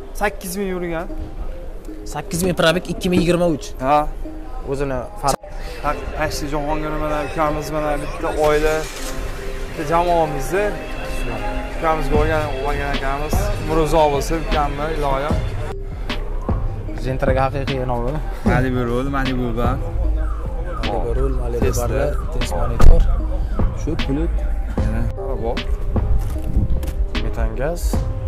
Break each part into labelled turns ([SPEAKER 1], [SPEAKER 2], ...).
[SPEAKER 1] 8000 yurgan.
[SPEAKER 2] 8000 probek 2023.
[SPEAKER 1] Ha.
[SPEAKER 2] O'zini
[SPEAKER 1] Tashli Jahongir mana ukamiz mana bitta oila, bitta jamoamizni ukamizga olgan akamiz Mirzo bo'lsa ukamni iloyim.
[SPEAKER 2] Gentraga haqiqiy nomi.
[SPEAKER 1] Malibu rol, Malibu bar.
[SPEAKER 2] Malibu rol, Malibu barda test monitor. Shu pulut
[SPEAKER 1] yana bor.
[SPEAKER 2] Metan gaz.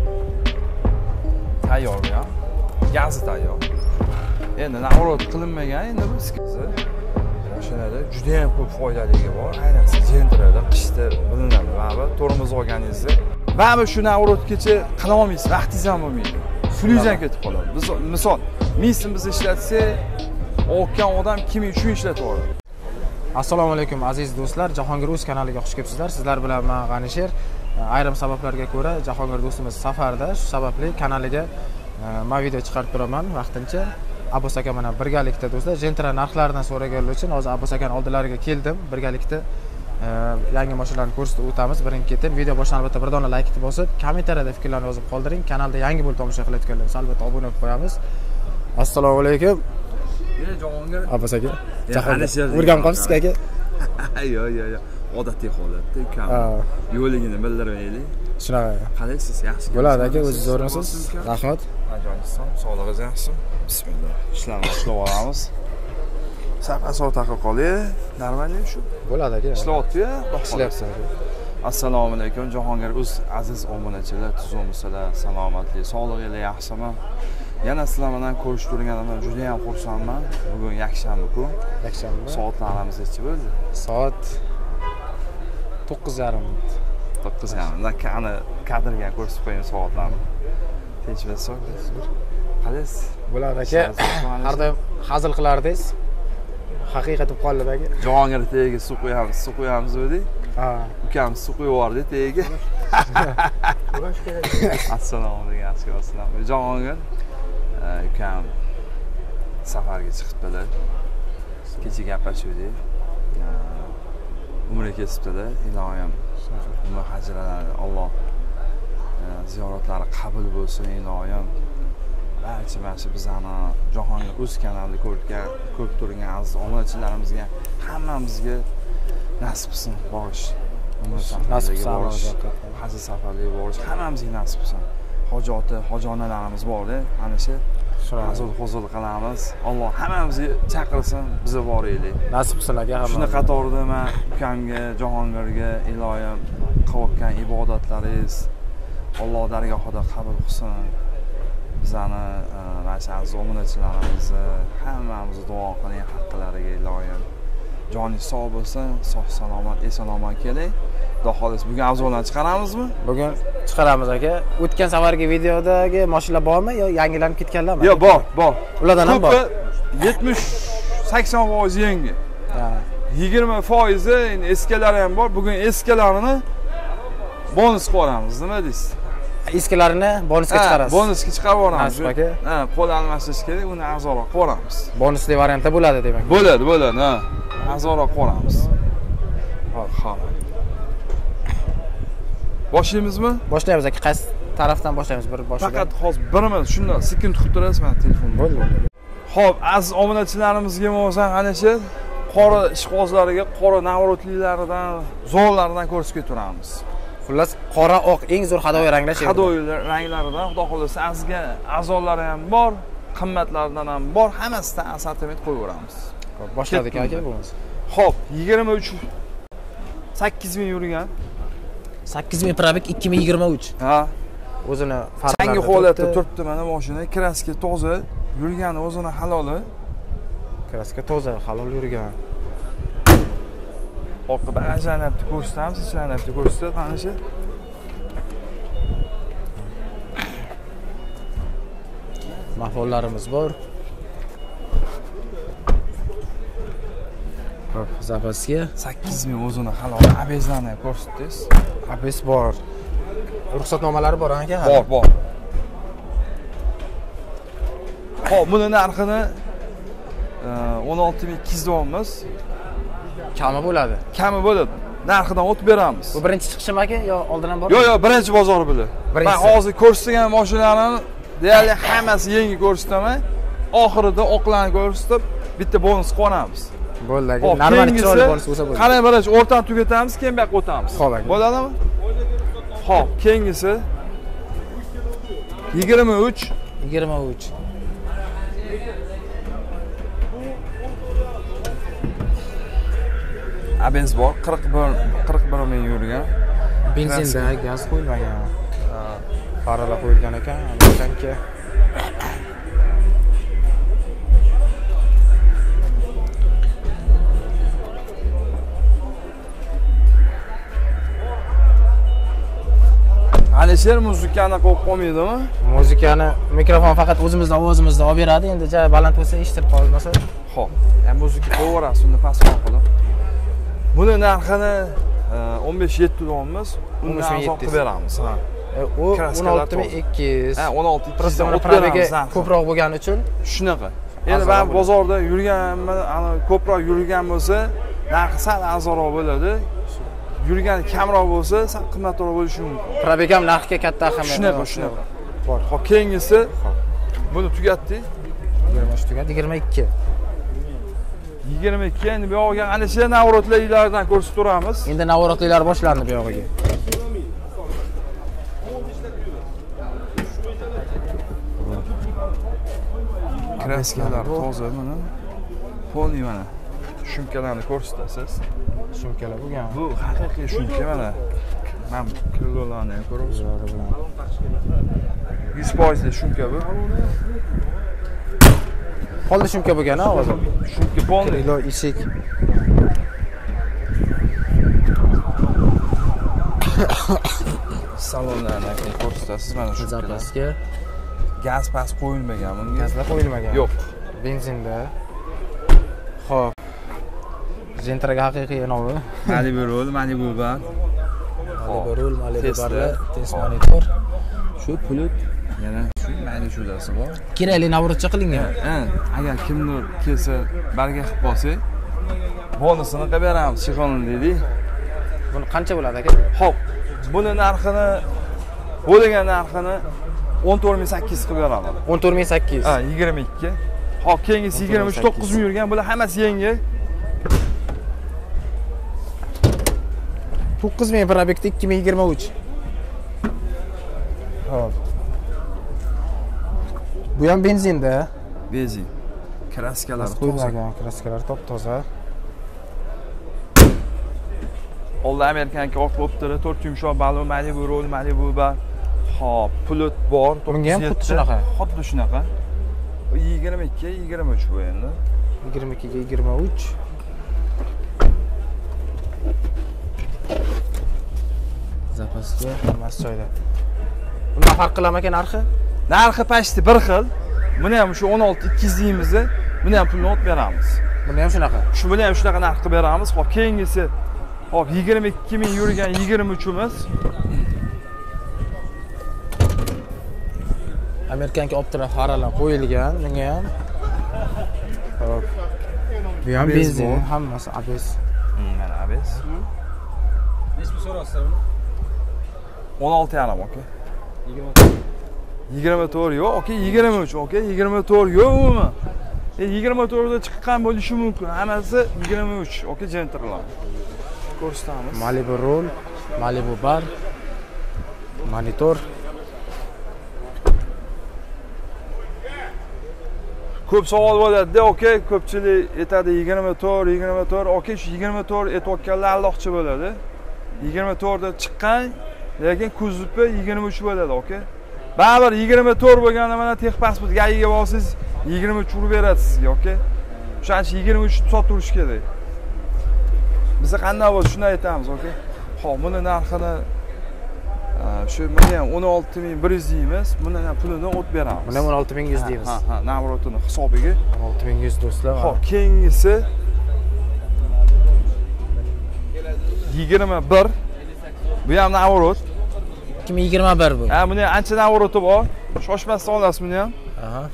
[SPEAKER 1] Tayyor ya. Gazi tayyor. Endi navrot qilinmagan, endi biz mashinada juda ham ko'p foydaligi bor. Ayniqsa Gentrada qishda bilinadi. Mana tormoz olganingizda, mana shu navrotgacha qila olmaysiz, vaqtingiz ham bo'lmaydi. Sulingiz ham ketib qoladi. Biz misol, biz ishlatsak, o'tgan odam kim uchun ishlatib yuboradi?
[SPEAKER 2] Assalomu alaykum aziz do'stlar, Jahongir o'z kanaliga xush kelibsizlar. Sizlar bilan men G'anisher. Ayrim sabablarga ko'ra Jahongir do'stimiz safarda, shu sababli kanaliga men video chiqarib turaman vaqtincha. Abbos aka bilan birgalikda do'stlar, Gentra narxlaridan so'raganlar uchun hozir Abbos aka oldilariga keldim. Birgalikda yangi mashinalarni ko'rsatib o'tamiz. Birin-ketin video boshdan albatta bir dona like bosib, kommentariyada fikrlarni yozib qoldiring. Kanalda yangi bo'lib tomosha qilayotganlar albatta obuna bo'lib qo'yamiz. Assalomu alaykum.
[SPEAKER 1] Jahongir.
[SPEAKER 2] Abbos aka. Jahongir. O'rganib qolibsiz aka?
[SPEAKER 1] Yo'q. Odatiy holatda ukam. Yo'ligini bildirmaylik.
[SPEAKER 2] Shunaqa.
[SPEAKER 1] Qalaysiz? Yaxshi.
[SPEAKER 2] Bo'ladi aka, o'zingiz o'rnasiz. Rahmat.
[SPEAKER 1] Ajoyibsan. Sog'lig'ingiz yaxshimi? Bismillah. Ishlarni boshlab olamiz. Safar taqib qolay. Normalmi shu?
[SPEAKER 2] Bo'ladi aka.
[SPEAKER 1] Ishlayapti-ya?
[SPEAKER 2] Ishlayapsiz aka.
[SPEAKER 1] Assalomu alaykum Jahongir o'z aziz obunachilar, tuzumsizlar, salomatlik, sog'lig'inglar yaxshimi? Yana sizlar bilan ko'rishib turganimdan juda ham xursandman. Bugun yakshanba-ku.
[SPEAKER 2] Yakshanba.
[SPEAKER 1] Soatlarimiz necha bo'ldi?
[SPEAKER 2] Soat 9:30.
[SPEAKER 1] 9:30. Qani kadrga ko'rsatib qo'ying soatlarni. Tinchmisiz? Qalaysiz?
[SPEAKER 2] Bo'ladi aka. Har doim hazil qilardingiz. Haqiqat deb qoldi aka.
[SPEAKER 1] Jahongir tagiga suv qo'yamiz dedik.
[SPEAKER 2] Ha.
[SPEAKER 1] Ukamiz suv qo'yib yubordi tagiga. Assalomu alaykum, assalomu. Jahongir ukam safarga chiqibdilar. Kecha gaplashuvdik. Umra kesibdilar. Iloyim umra hajralari Alloh ziyoratlari qabul bo'lsin iloyim. Barcha bizani Jahongir o'z kanalida ko'rib turgan aziz obunachilarimizga hammamizga nasib qilsin borish.
[SPEAKER 2] Nasib qilsin.
[SPEAKER 1] Haj safariga borish hammamizga nasib qilsin. Hojonalarimiz bor-da, ana shu hozir qilamiz. Alloh hammamizga chaqirsin, biz boraylik.
[SPEAKER 2] Nasib qilsin aka hamma.
[SPEAKER 1] Shuni qatorida men ukamga, Jahongirga iloyim qilayotgan ibodatlaringiz Alloh dargohida qabul qilsin. Bizani aziz obunachilarimizni hammamizni duo qiling haqqilariga iloyim. Joningiz sog' bo'lsin, sog' salomat, eson-omon keling. Xudo xohlasa bugun avzolarni chiqaramizmi?
[SPEAKER 2] Bugun chiqaramiz aka. O'tgan safargi videodagi mashinalar bormi yo yangilanib ketganlarmi?
[SPEAKER 1] Yo'q, bor.
[SPEAKER 2] Ulardan ham bor.
[SPEAKER 1] 70-80% yangi.
[SPEAKER 2] Ha.
[SPEAKER 1] 20% endi eskalari ham bor. Bugun eskilarini bonus qo'yamiz, nima deysiz?
[SPEAKER 2] Eskilarini bonusga chiqarasiz.
[SPEAKER 1] Bonusga chiqarib yuboramiz.
[SPEAKER 2] Ha,
[SPEAKER 1] qo'l almashish kerak, uni arzonroq qo'yamiz.
[SPEAKER 2] Bonusli variantda bo'ladi demak.
[SPEAKER 1] Bo'ladi, ha. Arzonroq qo'yamiz. Xo'p. Boshlaymizmi?
[SPEAKER 2] Boshlaymiz aka. Qaysi tarafdan boshlaymiz? Bir boshladik.
[SPEAKER 1] Faqat hozir birimi shunda sekin tutib turasiz men telefonni.
[SPEAKER 2] Bo'ldi.
[SPEAKER 1] Xo'p, aziz obunachilarimizga bo'lsa ana shu qora ishqozlariga, qora navrotliklaridan, zo'rlaridan ko'rsatib turamiz.
[SPEAKER 2] Xullas, qora oq eng zo'r hadoyi ranglar shu.
[SPEAKER 1] Hadoyi ranglaridan Xudo xohlasa azizga a'zolari ham bor, qimmatlaridan ham bor, hammasidan assortiment qo'yib yuboramiz.
[SPEAKER 2] Boshladik aka bo'lmasa.
[SPEAKER 1] Xo'p, 23 8000 yurgan.
[SPEAKER 2] 8000 probek 2023.
[SPEAKER 1] Ha.
[SPEAKER 2] O'zini
[SPEAKER 1] yangi holatda turibdi mana mashina, kraska toza, yurgani o'zini haloli.
[SPEAKER 2] Kraska toza, halol yurgan.
[SPEAKER 1] Orqa bagajlarni ko'rsatamiz, ichlarni ko'rsatib, mana shu.
[SPEAKER 2] Mahvollarimiz bor. Hop, zapaska
[SPEAKER 1] 8000 o'zini halol abezlarni ko'rsatdingiz.
[SPEAKER 2] Abez bor. Ruxsatnomalari bor aka?
[SPEAKER 1] Bor. Xo'p, buni narxini 16200 deyapmiz.
[SPEAKER 2] Kami bo'ladi.
[SPEAKER 1] Narxidan o'tib beramiz.
[SPEAKER 2] Bu birinchi chiqishim aka yo oldindan bor?
[SPEAKER 1] Yo'q, birinchi bozor bilan. Men hozir ko'rsatgan mashinalarni deyarli hammasi yangi ko'rsataman. Oxirida oqlarni ko'rsatib, bitta bonus qilamiz.
[SPEAKER 2] Bo'ldi aka. Normali chiroyli bonus bo'lsa bo'ladi.
[SPEAKER 1] Qani birinchi o'rtani tugatamiz, keyin bu yoqqa o'tamiz.
[SPEAKER 2] Xo'p aka.
[SPEAKER 1] Bo'ladimi? Xo'p, keyingisi 23. ABS bor, 41 ming yurgan.
[SPEAKER 2] Benzinda gaz qo'yilmagan. Paralar qo'yilgan ekan, amerikanka.
[SPEAKER 1] Alisher muzikani qo'yib qo'ymaydimi?
[SPEAKER 2] Muzikani mikrofon faqat o'zimizning ovozimizda olib beradi. Endi baland bo'lsa eshitib qolmasa.
[SPEAKER 1] Xo'p, muzika qo'yaverasiz, uni pastroq qilib. Buni narxini 15.7 dollarmiz. Uni arzon qilib beramiz. Ha.
[SPEAKER 2] U 16.200.
[SPEAKER 1] Ha, 16.200 dan
[SPEAKER 2] probaga ko'proq bo'lgani uchun
[SPEAKER 1] shunaqa. Endi men bozorda yurganman, ana ko'proq yurgan bo'lsa, narxi sal arzonroq bo'ladi. Yurgani kamroq bo'lsa, sal qimmatroq bo'lishi mumkin.
[SPEAKER 2] Probega ham narxga katta ahamiyat.
[SPEAKER 1] Shunaqa. Bor. Xo'p, keyingisi buni tugatdik.
[SPEAKER 2] 23 tugat, 22.
[SPEAKER 1] 22 endi bu yoqqa ana shu navrotlardan ko'rsatib turamiz.
[SPEAKER 2] Endi navrotliklar boshlandi bu yog'iga.
[SPEAKER 1] Kraskalar toza mana. Polni mana. Shumkalarni ko'rsatasiz.
[SPEAKER 2] Shumkalar bo'lgan.
[SPEAKER 1] Bu haqiqiy shumka mana. Men kilolarni ham ko'ryapsiz. 100% shumka bu.
[SPEAKER 2] Polni shumka bo'lgan-a hozir.
[SPEAKER 1] Shumka polni.
[SPEAKER 2] Kilo ishik.
[SPEAKER 1] Salonlarni ko'rsatasiz mana shu
[SPEAKER 2] zapaska.
[SPEAKER 1] Gaz pas qo'yilmagan bunga.
[SPEAKER 2] Gazlar qo'yilmagan.
[SPEAKER 1] Yo'q.
[SPEAKER 2] Benzinda. Xo'p. Gentraga haqiqiy inovi.
[SPEAKER 1] Malibu Roll, Malibu Bar.
[SPEAKER 2] Malibu Barlar, test monitor.
[SPEAKER 1] Shu pulut yana shu mayli shulasi bor.
[SPEAKER 2] Kerakli navrotcha qilingan.
[SPEAKER 1] Agar kimdir kelsa, barga qilib qolsa, bonusini qilib beramiz, shixonli dedik.
[SPEAKER 2] Buni qancha bo'ladi aka?
[SPEAKER 1] Xo'p, buni narxini bo'lgan narxini 14.800 qilib beraman.
[SPEAKER 2] 14.800.
[SPEAKER 1] Ha, 22. Xo'p, keyingisi 23 9 ming yurgan, bular hammasi yangi.
[SPEAKER 2] 9000 probekda 2023. Hop. Bu ham benzinda.
[SPEAKER 1] Benzin. Kraskalar
[SPEAKER 2] qo'yilmagan, kraskalar top-toza.
[SPEAKER 1] Oldi Amerikanka oq bo'ptiri, 4 yumshoq balon, Malibu Roll, Malibu Bar. Hop, pulut bor, 907.
[SPEAKER 2] Bunga ham xuddi shunaqa.
[SPEAKER 1] Xuddi shunaqa. 22, 23 bu endi.
[SPEAKER 2] 22 ga 23. Zapaska hammasi joyda. Bundan farq qiladimi aka narxi?
[SPEAKER 1] Narxi pashti bir xil. Buni ham shu 16200 deymiz. Buni ham pulni olib beramiz.
[SPEAKER 2] Buni ham shunaqa.
[SPEAKER 1] Buni ham shunaqa narx qilib beramiz. Xo'p, keyingisi hop 22 ming yurgan 23 imiz.
[SPEAKER 2] Amerikanka optira faralar qo'yilgan, bunga ham. Hop. Bu ham benzin, hammasi ABS.
[SPEAKER 1] Mana ABS. Nechta so'rasizlar buni? 16 yarim, aka. 24 yo'q, aka, 23, aka, 24 yo'q umi. 24 da chiqqan bo'lishi mumkin. Hammasi 23, aka, gentrlar. Ko'rsatamiz.
[SPEAKER 2] Malibu Roll, Malibu Bar, monitor.
[SPEAKER 1] Ko'p savol bo'ladi-da, aka, ko'pchilik aytadi 24, aka, shu 24 aytayotganlar alloqchi bo'ladi. 24 da chiqqan, lekin kuzupi 23 bo'ladi, aka. Baribir 24 bo'lganda mana texpasport gayiga borsangiz 23 urib beradi sizga, aka. O'shaning uchun 23 sotib turish kerak. Biz qanday bo'lsa shuni aytamiz, aka. Xo'p, buni narxini shu mana ham 16100 deymiz. Buni ham pulini olib beramiz.
[SPEAKER 2] Buni ham 16100 deymiz.
[SPEAKER 1] Ha, navrotini hisobiga
[SPEAKER 2] 16100 do'stlar.
[SPEAKER 1] Xo'p, keyingisi 21. Bu ham navrot.
[SPEAKER 2] 2021 bu.
[SPEAKER 1] Ha, buni ancha navroti bor. Shoshmasdan olasiz buni ham.
[SPEAKER 2] Aha.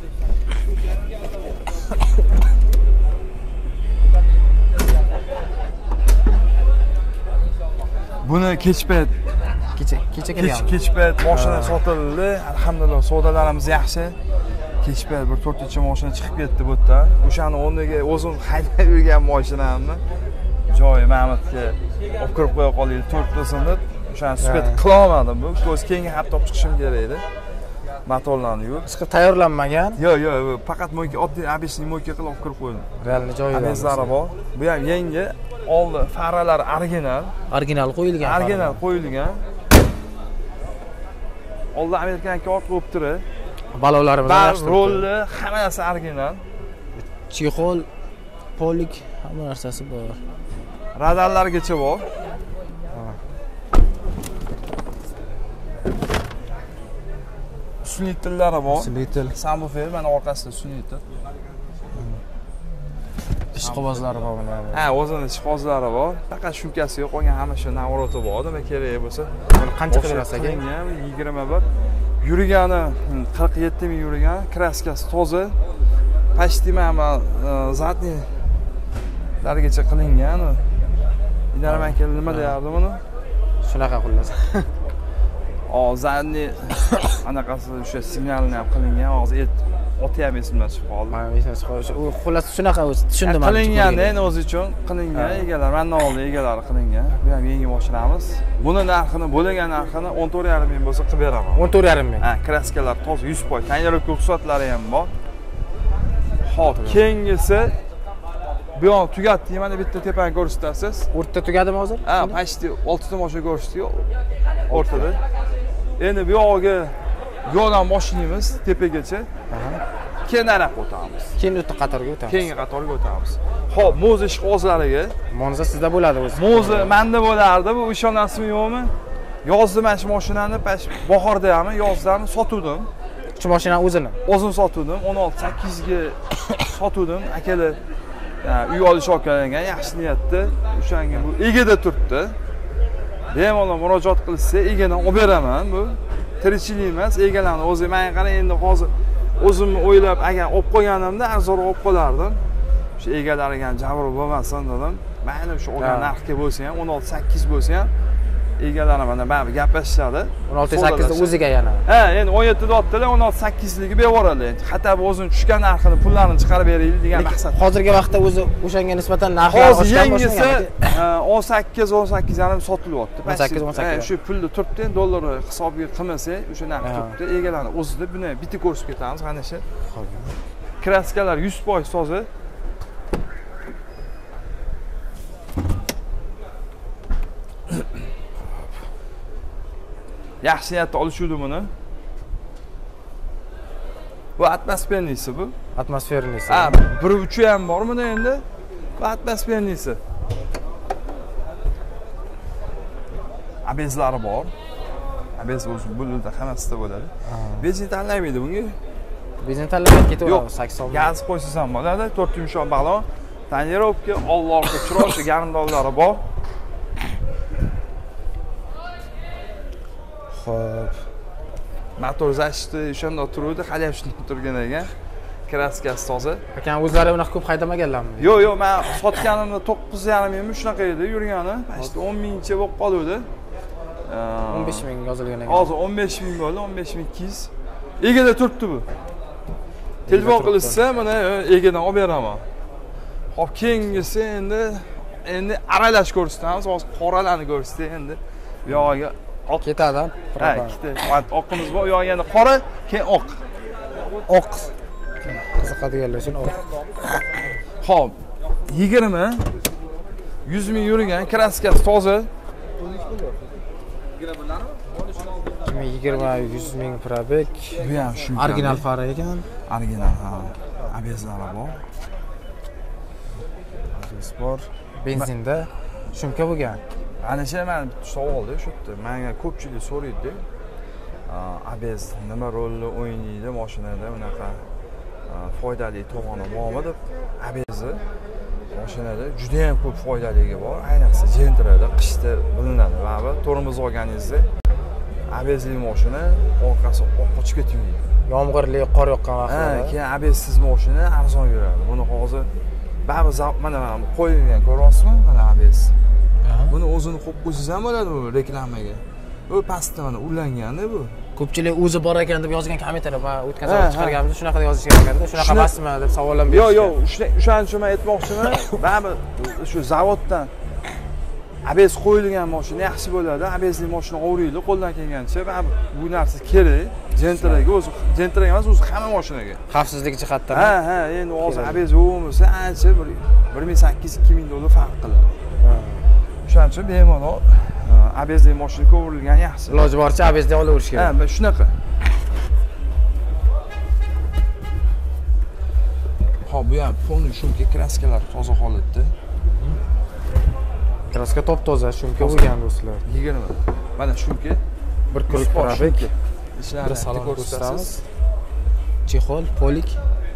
[SPEAKER 1] Buni kechpayt
[SPEAKER 2] kecha kelgan.
[SPEAKER 1] Kech payt mashina sotildi. Alhamdulillah, savdolarimiz yaxshi. Kech payt bir 4-chi mashina chiqib ketdi bu yerdan. O'shani o'rniga o'zim haydab yurgan mashinamni joyi Mahmudga olib kirib qo'ya qolaylik 4tasini deb o'shani sifat qila olmadim. Bu ko'z keyingi hafta olib chiqishim kerak edi. Motorlarni yuvib.
[SPEAKER 2] Chiqib tayyorlanmagan.
[SPEAKER 1] Yo'q, faqat mo'yka oddiy abishni mo'yka qilib olib kirib qo'ydim.
[SPEAKER 2] Realni joyida.
[SPEAKER 1] Abezlari bor. Bu ham yangi, oldi faralar original.
[SPEAKER 2] Original qo'yilgan.
[SPEAKER 1] Original qo'yilgan. Oldi amerikanka orqa bo'lib turib.
[SPEAKER 2] Balovlarimiz
[SPEAKER 1] yaxshi. Rolli, hammasi original.
[SPEAKER 2] Chexol, polik, hamma narsasi bor.
[SPEAKER 1] Radarlargacha bor. Sun'iy tillari bor.
[SPEAKER 2] Sun'iy til.
[SPEAKER 1] Subwoofer mana orqasida sun'iy til.
[SPEAKER 2] Ish qog'ozlari bor mana.
[SPEAKER 1] Ha, o'zini ish qog'ozlari bor. Faqat shumkasi yo'q, qolgan hamma shu navroti bor. Nima kerak bo'lsa,
[SPEAKER 2] buni qancha qilyapsiz aka?
[SPEAKER 1] 21. Yurgani 47 ming yurgan, kraskasi toza. Почти mana zadniy largacha qilingan. Inaraman keldi nima deyardi buni?
[SPEAKER 2] Shunaqa xullas.
[SPEAKER 1] Zadniy anaqasi o'sha signalni ham qilingan, hozir o'tyapti esimdan chiqib qoldi.
[SPEAKER 2] Mana esimdan chiqib qoldi. U xullas shunaqa o'zi tushundim men.
[SPEAKER 1] Qilingan, endi o'zi uchun qilingan egalar, mendan oldin egalari qilingan. Bu ham yangi mashinamiz. Buni narxini, bo'lagan narxini 14,5 ming bo'lsa qilib beraman.
[SPEAKER 2] 14,5 ming.
[SPEAKER 1] Ha, kraskalar toza 100%, tonirovka ruxsatlari ham bor. Xo'p, keyingisi bu yo'q tugatdi, mana bitta tepani ko'rsatasiz.
[SPEAKER 2] O'rtada tugadimi hozir?
[SPEAKER 1] Ha, почти 6 ta mashina ko'rsatdi o'rtada. Endi bu yo'g'iga yo'ldan mashinamiz tepagacha. Keyin naraqqa o'tamiz.
[SPEAKER 2] Keyin o'tda qatorga o'tamiz.
[SPEAKER 1] Keyingi qatorga o'tamiz. Xo'p, mo'za ish qog'ozlariga.
[SPEAKER 2] Mo'za sizda bo'ladi o'zi.
[SPEAKER 1] Mo'za menda bo'lardi, bu ishonasizmi yo'qmi? Yozdim mana shu mashinani, bahorda ham, yozda ham sotuvdim.
[SPEAKER 2] Shu mashinani o'zini.
[SPEAKER 1] O'zim sotuvdim, 16-8 ga sotuvdim. Akalar uy olish olgangan, yaxshi niyatda o'shanga bu egada turibdi. Bemalol murojaat qilsa, egadan olib beraman. Bu tirikchilik emas, egalarni o'zi menga qarang, endi hozir o'zimni o'ylab agar olib qo'yganimda arzonroq olib qolardim. Shu egalariga ham jabr bo'lmasin dedim. Mayli shu olgan narxga bo'lsa ham 16-8 bo'lsa ham egalari mana baribir gaplashishadi.
[SPEAKER 2] 16-8 da o'ziga yana.
[SPEAKER 1] Ha, endi 17 da otdilar, 16-8ligi bevoradi. Xato o'zini tushgan narxini, pullarini chiqarib beraylik degan maqsad.
[SPEAKER 2] Hozirgi vaqtda o'zi o'shanga nisbatan narxlar
[SPEAKER 1] oshgan yangisi 18-18,5 sotilyapti.
[SPEAKER 2] 18-18.
[SPEAKER 1] Shu pulni turibdi, dollar hisobiga qilmasa, o'sha narx turibdi. Egalarni o'zida buni bitta ko'rsatib ketamiz, mana shu. Kraskalar 100% toza. Yaxshi niyatda olishuvdi buni. Bu atmosfernisi bu.
[SPEAKER 2] Atmosfernisi.
[SPEAKER 1] Ha, 1.3 ham bor bunda endi. Bu atmosfernisi. Abezlari bor. Abez o'zi bo'ladi, hammasida bo'ladi. Benzin tanlamaydi bunga.
[SPEAKER 2] Benzin tanlamay ketaveradi, 80.
[SPEAKER 1] Gaz qo'ysiz ham bo'ladi, 4 yumshoq balon. Tonirovka, olloqqa chiroqchi garnidorlari bor.
[SPEAKER 2] Xo'p.
[SPEAKER 1] Motor zashti o'shanda turuvdi, hali ham shunday turgan ekan. Kraskasi toza.
[SPEAKER 2] Akan o'zlari unaqa ko'p haydamaganlarmi?
[SPEAKER 1] Yo'q, men sotganimda 9,5 mingmi shunaqa edi yurgani. Işte 10 mingcha bo'lib qoluvdi.
[SPEAKER 2] 15 ming yozilgan ekan.
[SPEAKER 1] Hozir 15 ming bo'ldi, 15,200. Egada turibdi bu. Telefon qilsa, mana egadan olib beraman. Xo'p, keyingisi endi aralash ko'rsatamiz. Hozir qoralarni ko'rsatdi endi. Bu yo'g'iga oq
[SPEAKER 2] ketadi.
[SPEAKER 1] Ha, ikkita oqimiz bor. Yo'q, yana qora, keyin oq.
[SPEAKER 2] Oq. Qiziqadiganlar uchun oq.
[SPEAKER 1] Xo'p, 20 100 ming yurgan, kraskasi toza.
[SPEAKER 2] 20-100 ming probek.
[SPEAKER 1] Bu ham shu.
[SPEAKER 2] Original fara ekan.
[SPEAKER 1] Original, ha. Abezlari bor.
[SPEAKER 2] Sport benzinda shumka bo'lgan.
[SPEAKER 1] Ana shu men savolda shu yerda menga ko'pchilik so'raydi. Abez nima rolni o'ynaydi mashinada, bunaqa foydali tomoni bormi deb. Abezni mashinada juda ham ko'p foydaligi bor. Ayniqsa jentrada qishda bilinadi. Va tormoz olganingizda abezli mashina orqasi oqib ketmaydi.
[SPEAKER 2] Yomg'irli, qor yoqqan vaqtda.
[SPEAKER 1] Ha, keyin abezsiz mashina arzon yuradi. Buni hozir baribir mana qo'yilgan, ko'ryapsizmi? Mana abez. Buni o'zini qo'yib qo'ysangiz ham bo'ladi bu reklamaga. Bu pastda mana ulangan-da bu.
[SPEAKER 2] Ko'pchilik o'zi bor ekan deb yozgan kommentarlar va o'tgan safar chiqarganimizda shunaqa yozishgan ekanda, shunaqa emasmi deb savollar berishgan.
[SPEAKER 1] Yo'q, o'shaning uchun men aytmoqchiman, baribir shu zavoddan ABS qo'yilgan mashina yaxshi bo'ladi. ABSli mashina o'raylik qo'ldan kelgancha, baribir bu narsa kerak. Gentraga o'zi, Gentraga emas, o'zi hamma mashinaga.
[SPEAKER 2] Xavfsizlik jihatdan.
[SPEAKER 1] Ha, endi hozir ABS bo'lmasa, ancha bir 1800-2000 dollar farq qiladi. Shuning uchun bemalol ABSli mashina ko'rilgan yaxshi.
[SPEAKER 2] Iloji boricha ABSda olaverish kerak.
[SPEAKER 1] Ha, shunaqa. Xo'p, bu ham polni shumka kraskalar toza holatda.
[SPEAKER 2] Kraska top-toza shumka bo'lgan do'stlar.
[SPEAKER 1] 20. Mana shumka
[SPEAKER 2] bir kurik trafik.
[SPEAKER 1] Bir salon ko'rsatamiz.
[SPEAKER 2] Chexol, polik.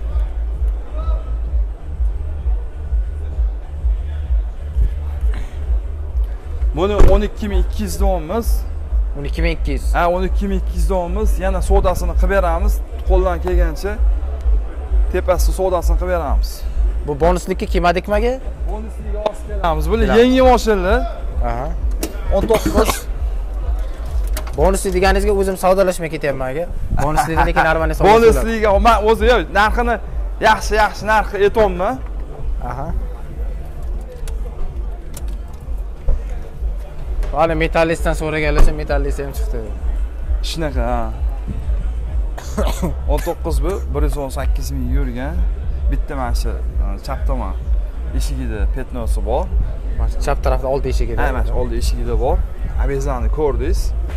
[SPEAKER 1] Buni 12200 donmiz.
[SPEAKER 2] 12200.
[SPEAKER 1] Ha, 12200 donmiz. Yana sodasini qilib beramiz. Qo'ldan kelgancha tepasida sodasini qilib beramiz.
[SPEAKER 2] Bu bonuslikka kelmadikmi aka?
[SPEAKER 1] Bonuslikka olib kelamiz. Bular yangi mashinalar.
[SPEAKER 2] Aha.
[SPEAKER 1] 19.
[SPEAKER 2] Bonusli deganingizga o'zim savdolashmay ketyapman aka. Bonusli lekin armani savdo.
[SPEAKER 1] Bonusliga men o'zi yo'q, narxini yaxshi narxi aytolmayman.
[SPEAKER 2] Aha. Hali metallistdan so'raganlarcha metallist ham chiqdi.
[SPEAKER 1] Shunaqa, ha. 19 bu 118 ming yurgan. Bitta mana shu chap tomon eshigida petnosi bor.
[SPEAKER 2] Mana chap tarafda old eshigida.
[SPEAKER 1] Ha, mana old eshigida bor. Abezani ko'rdingiz.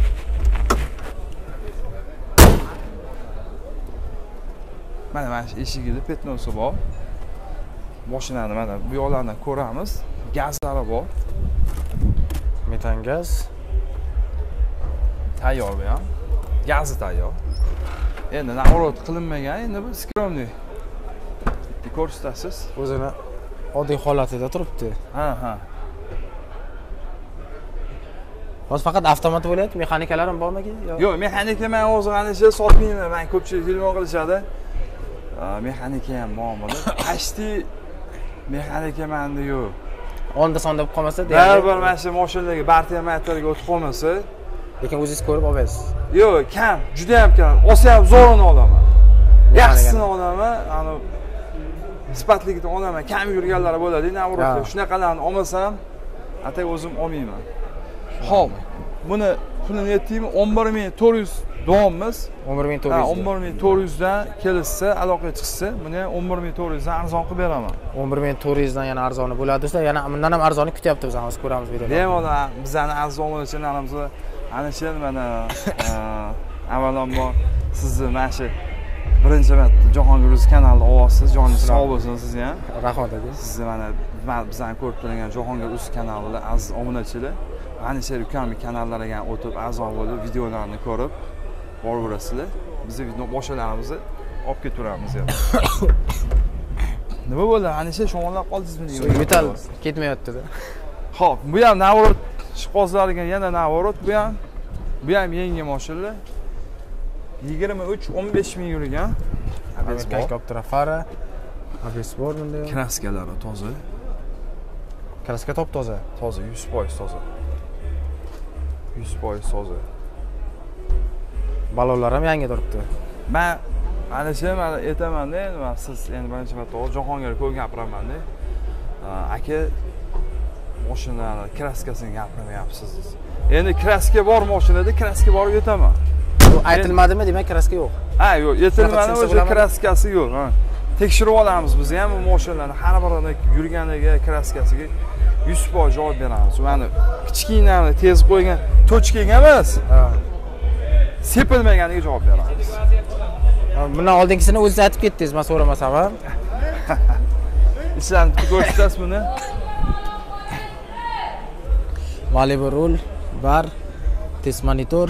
[SPEAKER 1] Mana shu eshigida petnosi bor. Mashinani mana bu yoqlardan ko'ramiz. Gazlari bor.
[SPEAKER 2] Metan gaz.
[SPEAKER 1] Tayyor bu ham. Gazi tayyor. Endi navrot qilinmagan, endi bu skromniy. Bitta ko'rsatasiz.
[SPEAKER 2] O'zini oddiy holatida turibdi.
[SPEAKER 1] Ha.
[SPEAKER 2] Hozir faqat avtomat bo'lyapti, mexanikalar ham bormi aka?
[SPEAKER 1] Yo'q, mexanika men o'zi qancha sotmayman. Men ko'pchilik ilm qilishadi. Mexanika ham bormi? Ashti mexanika menda yo'q.
[SPEAKER 2] Onda sonda bo'lib qolmasa,
[SPEAKER 1] baribir mana shu mashinalarga bartiyamatlarga o'tib qolmasa,
[SPEAKER 2] lekin o'zingiz ko'rib olasiz.
[SPEAKER 1] Yo'q, kam, juda ham kam. Olsa ham zo'rini olaman. Yaxshisini olaman, ani sifatligini olaman. Kam yurganlar bo'ladi, navrotda. Shunaqalarni olmasam, atay o'zim olmayman. Xo'p, buni pulini aytdingmi? 11400 donmiz.
[SPEAKER 2] 11400.
[SPEAKER 1] Ha, 11400 dan kelsa, aloqa chiqsa, buni 11400 dan arzon qilib beraman.
[SPEAKER 2] 11400 dan yana arzoni bo'ladi do'stlar. Yana bundan ham arzoni kutyapti bizamiz, ko'ramiz videoda.
[SPEAKER 1] Bemalol bizani aziz obunachilarimiz ana shu mana avvalambor sizni mana shu birinchi marta Jahongir Uz kanalida olyapsiz. Joningiz sog' bo'lsin sizni ham.
[SPEAKER 2] Rahmat aka.
[SPEAKER 1] Sizni mana bizani ko'rib turgan Jahongir Uz kanalida aziz obunachilar ana shu ukamning kanallariga o'tib a'zo bo'lib videolarni ko'rib boraverasizlar. Biz boshlarimizni olib ketaveramiz ham. Nima bo'ldi? Ana shu sho'ng'illab qoldingizmi deyman.
[SPEAKER 2] Metal ketmayapti-da.
[SPEAKER 1] Xo'p, bu ham navorot shqozlariga yana navorot, bu ham yangi mashinalar. 23-15 ming yurgan.
[SPEAKER 2] ABS Kaykoptera fara. ABS bor bunda.
[SPEAKER 1] Kraskalari toza.
[SPEAKER 2] Kraska top toza.
[SPEAKER 1] Toza, 100% toza. 100% toza.
[SPEAKER 2] Balonlar ham yangi turibdi.
[SPEAKER 1] Men ana shu mana aytaman-da, endi siz endi birinchi marta Jahongirga ko'p gapiraman-da. Aka mashinani kraskasini gapirmayapsiz. Endi kraska bor mashinada kraska borib aytaman.
[SPEAKER 2] Bu aytilmadimi, demak kraska yo'q.
[SPEAKER 1] Ha, yo'q, aytilmadi, o'sha kraskasi yo'q. Ha. Tekshirib olamiz biz ham bu mashinalarni har birini yurganiga, kraskasiga 100% javob beramiz. Mana kichkinani tez qo'ygan tochkaga emas.
[SPEAKER 2] Ha.
[SPEAKER 1] Sepilmaganiga javob beramiz.
[SPEAKER 2] Bundan oldingisini o'zingiz aytib ketdingiz, men so'ramasam ham.
[SPEAKER 1] Ishlarni ko'rsatasiz buni.
[SPEAKER 2] Malibu rul, bar, test monitor.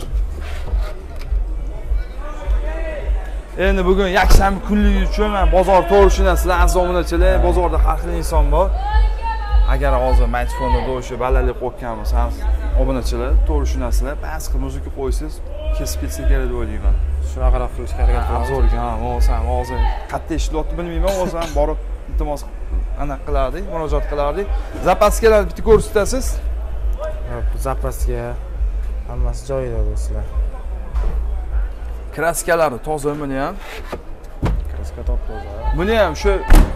[SPEAKER 1] Endi bugun yakshanba kunligi uchun men bozor to'g'rishinasizlar, aziz obunachilar, bozorda har xil inson bor. Agar hozir maytfonda do'shi balalik o'tgan bo'lsa, obunachilar to'g'rishinasizlar, bas qilib muzika qo'ysangiz, kesib ketsa kerak deb o'ylayman.
[SPEAKER 2] Shunaqaroq qilishga harakat qilamiz.
[SPEAKER 1] Zo'rga, o'zim hozir qayerda ishlayapti bilmayman, o'zim borib iltimos aniq qilardik, murojaat qilardik. Zapaskalarni bitta ko'rsatasiz.
[SPEAKER 2] Zapaska. Hammasi joyida do'stlar.
[SPEAKER 1] Kraskalari toza buni ham.
[SPEAKER 2] Kraska top-toza.
[SPEAKER 1] Buni ham shu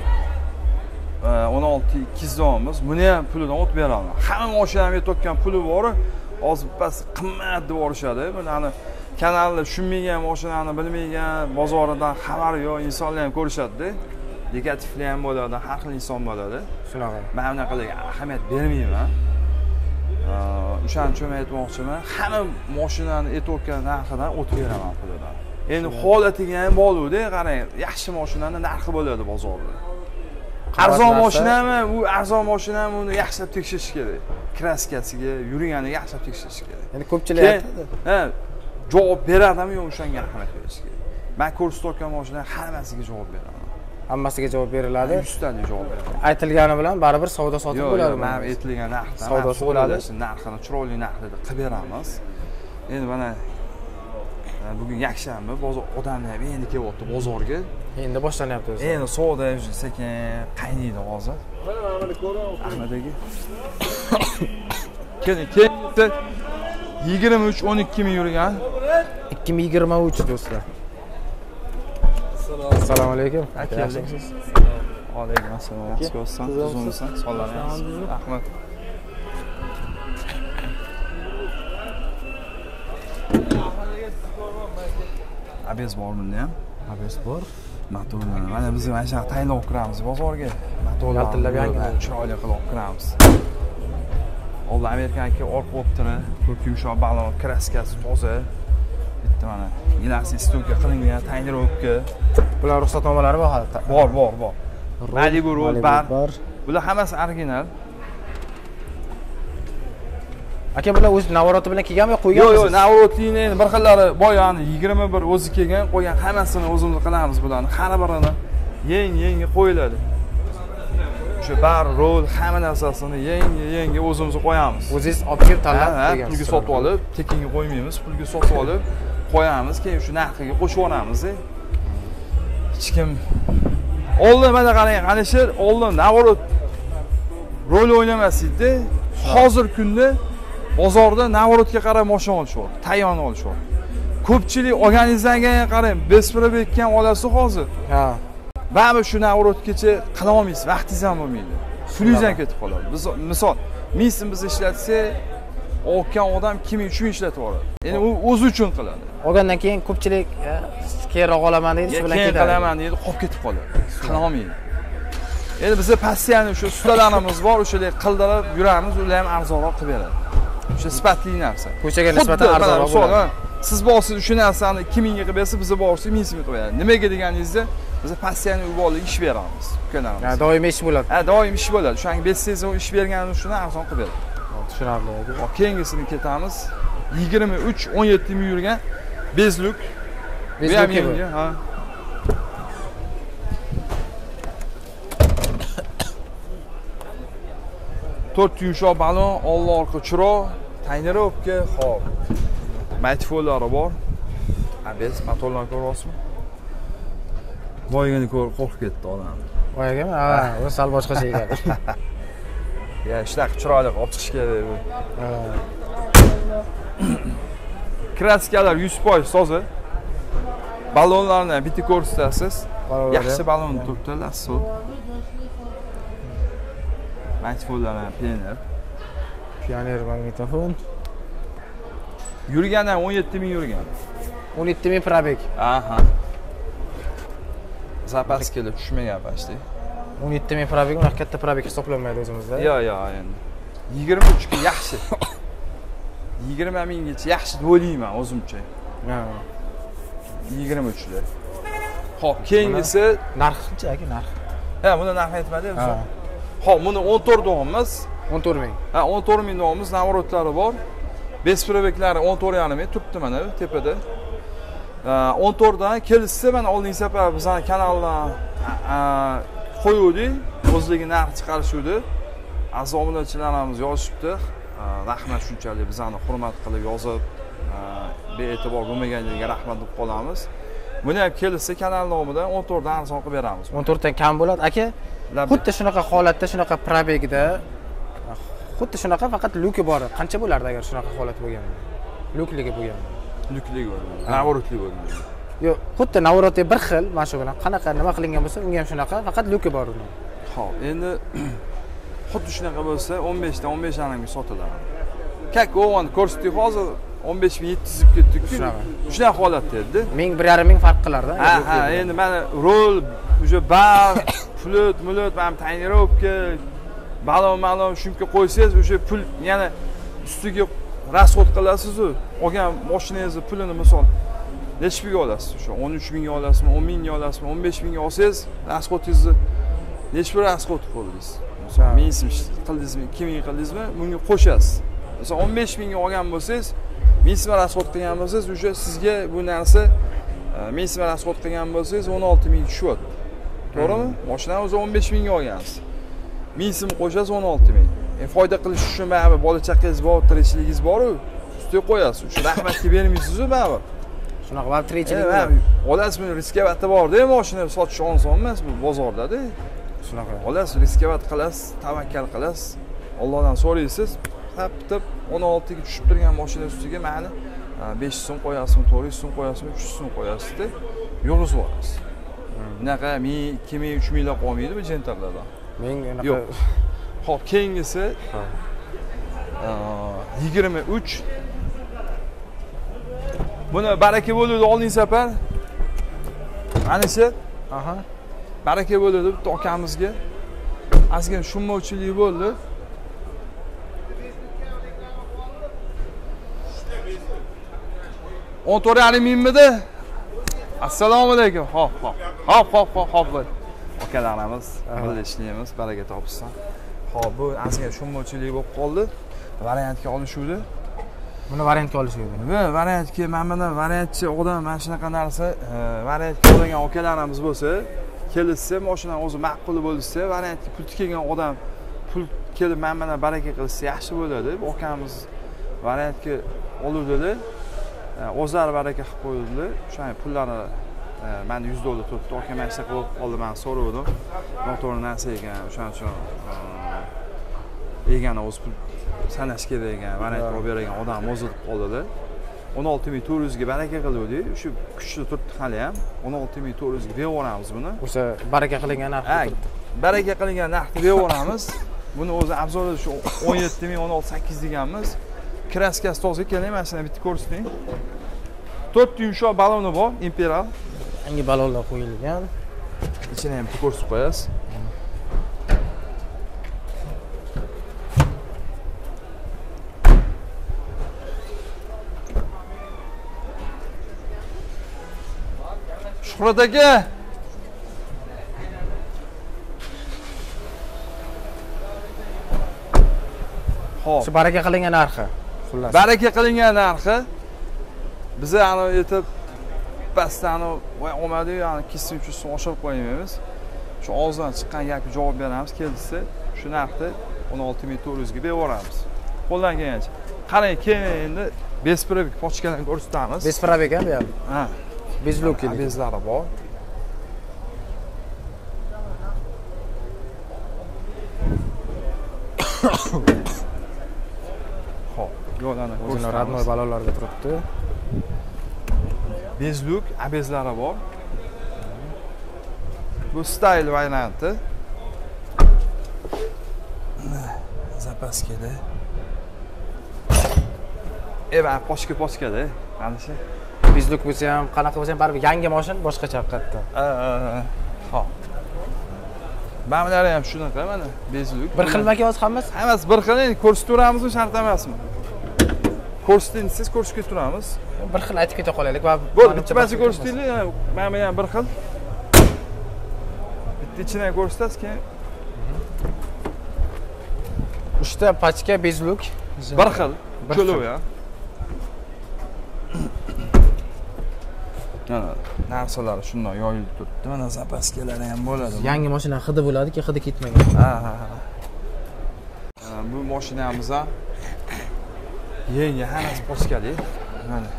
[SPEAKER 1] 16-200 buni ham pulidan o't beraman. Hamma mashinamga yetayotgan puli bor, hozir bas qimmat deb yorishadi. Buni kanalda tushunmagan mashinani bilmagan, bozoridan xabari yo'q insonlar ham ko'rishadi-da. Negativlar ham bo'ladi, har xil inson bo'ladi.
[SPEAKER 2] Shunaqa.
[SPEAKER 1] Men bunaqalarga ahamiyat bermayman. O'shaning uchun men aytmoqchiman, hamma mashinani yetayotgan narxidan o't beraman pulidan. Endi holatiga ham bo'ladi, qarang, yaxshi mashinani narxi bo'ladi bozorda. Arzon mashinami, u arzon mashinami uni yaxshilab tekshirish kerak. Kraskasiga, yurganiga yaxshilab tekshirish kerak.
[SPEAKER 2] Endi ko'pchilik aytadi.
[SPEAKER 1] Javob beradimi yo'q o'shanga ahamiyat berish kerak. Men ko'rsatayotgan mashina hammasiga javob beraman.
[SPEAKER 2] Hammasiga javob beriladi.
[SPEAKER 1] 100 talik javob beraman.
[SPEAKER 2] Aytilgani bilan baribir savdo sotib bo'ladi.
[SPEAKER 1] Yo'q, men aytilgan narxdan
[SPEAKER 2] savdo bo'ladi.
[SPEAKER 1] Narxini chiroyli narxlarda qilib beramiz. Endi mana bugun yakshanba, bozor odamlar ham endi kelyapti bozorga. Endi
[SPEAKER 2] boshlanyapti o'zi.
[SPEAKER 1] Endi savdo sekin qaynaydi hozir. Ahmad aka. Keling, 23-12 ming yurgan.
[SPEAKER 2] 2023 do'stlar. Assalomu alaykum.
[SPEAKER 1] Yaxshimisiz? Alaykum assalom. Yaxshi bo'lsan? Tuzumsan? Sog'lom. Rahmat. Abez bor bunda ham.
[SPEAKER 2] Abez bor.
[SPEAKER 1] Motorlar. Mana biz mana shu tayinlab olib kiramiz bozorga.
[SPEAKER 2] Motorlar tillab yangi
[SPEAKER 1] chiroyli qilib olib kiramiz. Old Amerikaniki orqa o'tiri, ko'k yumshoq balon, kraskasi toza. Bitta mana gilasi stolga qilingan tayinrovka.
[SPEAKER 2] Bular ruxsatnomalari bor hali.
[SPEAKER 1] Bor. Malibu bar. Bular hammasi original.
[SPEAKER 2] Aka bular o'z navoroti bilan kelganmi yo qo'yganmisiz?
[SPEAKER 1] Yo'q, navorotlikni endi bir xillari boyani 21 o'zi kelgan, qo'ygan hammasini o'zimiz qilamiz bularni. Har birini yangi qo'yiladi. O'sha bar, rol, hamma narsasini yangi o'zimiz qo'yamiz.
[SPEAKER 2] O'zingiz olib kelib tanlab qo'ygansiz.
[SPEAKER 1] Pulga sotib olib, tekinga qo'ymaymiz, pulga sotib olib qo'yamiz, keyin shu narxiga qo'shib yuboramiz. Hech kim oldin mana qarang, qanishir, oldin navorot rol o'ynamasdi. Hozir kunda bozorda navorotga qarab mashina olishyapti, tayyorni olishyapti. Ko'pchilik organizasiyaga qarang, besprobekkan olasiz hozir.
[SPEAKER 2] Ha.
[SPEAKER 1] Ba'zi shu navorotgacha qila olmaysiz, vaqtingiz ham bo'lmaydi. Pulingiz ham ketib qoladi. Biz misol, mingsin biz ishlatsak, olgan odam 2000-3000 ishlatib yuboradi. Endi u o'zi uchun qiladi.
[SPEAKER 2] Olgandan keyin ko'pchilik keyinroq olaman deydi, shu bilan ketadi.
[SPEAKER 1] Keyin qilaman deydi, qolib ketib qoladi. Qila olmaydi. Endi bizda passiyani shu ustalarimiz bor, o'shalar qildirib yuramiz, ular ham arzonroq qilib beradi. O'sha sifatli narsa.
[SPEAKER 2] Ko'chaga nisbatan arzonroq bo'ladi.
[SPEAKER 1] Siz borsiz o'sha narsani 2000 ga qilib bersa, biz borsiz 1000 ga qo'yadi. Nimaga deganingizda, biz passiyani uyg'onlik ish beramiz ukalarimiz.
[SPEAKER 2] Ha, doim ish bo'ladi.
[SPEAKER 1] Ha, doim ish bo'ladi. O'shanga bersangiz, u ish berganini shuni arzon qilib beradi.
[SPEAKER 2] Tushunarli.
[SPEAKER 1] Hop, keyingisini ketamiz. 23-17 ming yurgan bezluk. Bezluk ha. To'rt yumshoq balon, old orqa chiroq, tayinrovka, hop. Matfolari bor. Abez motorlarni ko'ryapsizmi? Boygani ko'rib qo'rqib ketdi odam.
[SPEAKER 2] Boygami? Ha, u sal boshqacha ekan.
[SPEAKER 1] Ya, ishlab chiroyli olib chiqish kerak bu. Kraskalar 100% toza. Balonlarni bitta ko'rsatasiz. Yaxshi balon turibdi, lasso. Matfollar ham
[SPEAKER 2] Pioner magnitofon.
[SPEAKER 1] Yurgandan 17 ming yurgan.
[SPEAKER 2] 17 ming probeg.
[SPEAKER 1] Aha. Zapaskalar tushmagan pashti.
[SPEAKER 2] 17 ming probeg, unaqa katta probeg hisoblanmaydi o'zimizda.
[SPEAKER 1] Yo'q, endi. 23 ga yaxshi. 20 minggacha yaxshi deb o'ylayman o'zimcha.
[SPEAKER 2] Ha.
[SPEAKER 1] 23 da. Xo'p, keyingisi
[SPEAKER 2] narxi qancha aka, narx?
[SPEAKER 1] Ha, buni narx aytmadingiz. Xo'p, buni 14 do'g'imiz.
[SPEAKER 2] 14 ming.
[SPEAKER 1] Ha, 14 ming do'g'imiz, navorotlari bor. Besprobeklari 14,5 ming turibdi mana tepada. 14 dan kelishsa mana oldingi safar bizning kanaldan qo'yuvdik, o'zligi narx chiqarishuvdi. Aziz obunachilarimiz yozishibdi. Rahmat shunchalik bizani hurmat qilib yozib, bee'tibor bo'lmaganligiga rahmat deb qolamiz. Buni ham kelishsa kanal nomidan 14 dan arzon qilib beramiz.
[SPEAKER 2] 14 dan kam bo'ladi aka. Xuddi shunaqa holatda, shunaqa probegda xuddi shunaqa, faqat luki bor. Qancha bo'lardi agar shunaqa holat bo'lganda? Lyukligi bo'lgan.
[SPEAKER 1] Lyukli bo'lgan. Navorotli bo'lgan.
[SPEAKER 2] Yo'q, xuddi Navorotga bir xil, mana shu bilan qanaqa nima qilingan bo'lsa, unga ham shunaqa, faqat lyuki bor uni.
[SPEAKER 1] Xo'p, endi xuddi shunaqa bo'lsa 15 dan 15 anamga sotiladi. Kak o'g'on ko'rsatdik hozir 15700 deb ketdik-ku. Shunaqa holatda edi.
[SPEAKER 2] 1,5 ming farq qilardi.
[SPEAKER 1] Ha, endi mana rol, uje bar, flut, mana tonirovka, balon shunga qo'ysangiz, o'sha pul yana ustiga rasxod qilasiz-ku. Olgan mashinangizni pulini misol necha pulga olasiz? O'sha 13 mingga olasizmi, 10 mingga olasizmi, 15 mingga olsangiz, rasxodingizni necha pul rasxod qildingiz? Masalan, 1000 so'm qildingizmi, 2000 qildingizmi, bunga qo'shasiz. Masalan, 15 mingga olgan bo'lsangiz, 1000 so'm rasxod qilgan bo'lsangiz, o'sha sizga bu narsa 1000 so'm rasxod qilgan bo'lsangiz 16 ming tushyapti. To'g'rimi? Mashinani o'zi 15 mingga olgansiz. 1000 so'm qo'shasiz 16 ming. Foyda qilish uchun mana bola chaqangiz bor, tirikchiligingiz bor-ku, ustiga qo'yasiz. O'sha rahmatga bermaysiz-ku mana.
[SPEAKER 2] Shunaqa bo'lib tirikchilik
[SPEAKER 1] olasiz, buni riskovat borda, mashina sotish oson emas bu bozorda-da.
[SPEAKER 2] Shunaqa.
[SPEAKER 1] Olasiz, riskovat qilasiz, tavakkal qilasiz. Allohdan so'raysiz, tap 16 ga tushib turgan mashina ustiga mayli 500 so'm qo'yasizmi, 400 so'm qo'yasizmi, 300 so'm qo'yasiz-da, yurg'izib olasiz. Bunaqa 1000, 2000, 3000 lab qolmaydi bu jentarlarda.
[SPEAKER 2] Men unaqa
[SPEAKER 1] yo'q. Xo'p, keyingisi 23. Buni baraka bo'ladi oldingi safar. Manisi, baraka bo'ladi bitta akamizga. Ozgina tushunmovchilik bo'ldi. On to'rt yarim mingmidi? Assalomu alaykum. Hop. Akalarimiz, birga ishlaymiz, baraka topsin. Xo'p, bu ozgina tushunmovchilik bo'lib qoldi. Variantga olishuvdi.
[SPEAKER 2] Buni variantga olishuvdi.
[SPEAKER 1] Variantga mana variantchi odam mana shunaqa narsa, variantga olgan akalarimiz bo'lsa, kelishsa, mashinani o'zi ma'qul bo'lsa, variantga pul tikkan odam pul kelib mana baraka qilsa yaxshi bo'ladi. Bu akamiz variantga oluvdi. O'zlari baraka qilib qo'ydi. O'sha pullarni men $100 turibdi. Aka men shunday qilib qoldi, men so'radim. Noto'g'ri narsa ekan. O'shaning uchun egani o'z pul sanash kerak ekan, variant olib bergan odam o'zi deb qoldi. 16400 ga baraka qildik. Shu kuchli turibdi hali ham. 16400 ga beramiz buni.
[SPEAKER 2] O'sha baraka qilingan narx turibdi.
[SPEAKER 1] Baraka qilingan narxni beramiz. Buni o'zi obzorda shu 17000, 168 deganmiz. Kraskasi toza ekan, mana shuni bitta ko'rsating. 4 yumshoq baloni bor, Imperial.
[SPEAKER 2] Yangi balonlar qo'yilgan.
[SPEAKER 1] Ichini ham bitta ko'rsatib qo'yasiz. Shuhrat aka. Xo'p.
[SPEAKER 2] Shu baraka qilingan narxi. Xullas.
[SPEAKER 1] Baraka qilingan narxi biz ana yetib pastdan voy olmadi, yani 200 so'm oshirib qo'ymaymiz. Shu og'izdan chiqqan gapga javob beramiz, kelsa shu narxni 16400 ga beramiz. Qo'ldan kelgancha. Qarang, keyin endi besprobek pochkalarni ko'rsatamiz.
[SPEAKER 2] Besprobek ham bu ham.
[SPEAKER 1] Ha.
[SPEAKER 2] Bezluki.
[SPEAKER 1] Bezlari bor. Yo'lani
[SPEAKER 2] o'zini radnoy balonlarga turibdi.
[SPEAKER 1] Bezluk, abezlari bor. Bu style varianti. Zapaskada. Eva pochka-pochkada, mana shu.
[SPEAKER 2] Bezluk bo'lsa ham, qanaqa bo'lsa ham baribir yangi mashin boshqacha haqiqatda.
[SPEAKER 1] Ha. Ba'zilari ham shunaqa mana bezluk.
[SPEAKER 2] Bir xilmaki o'zi hammasi?
[SPEAKER 1] Hammasi bir xil, ko'rsatib shart emasmi? Ko'rsating siz ko'rsatib turamiz.
[SPEAKER 2] Bir xil aytib keta qolaylik va
[SPEAKER 1] bo'ldi, bittasi ko'rsatinglar, mana ham bir xil. Bitta ichidan ko'rsatasiz keyin.
[SPEAKER 2] Uchta pachka bezluk.
[SPEAKER 1] Bir xil, cho'lov ya. Mana narsalar shunday yoyilib turibdi. Mana zapaskalari ham bo'ladi.
[SPEAKER 2] Yangi mashina hidi bo'ladiki, hidi ketmagan.
[SPEAKER 1] Ha. Bu mashinamiz ham yangi hammasi pochkali. Mana.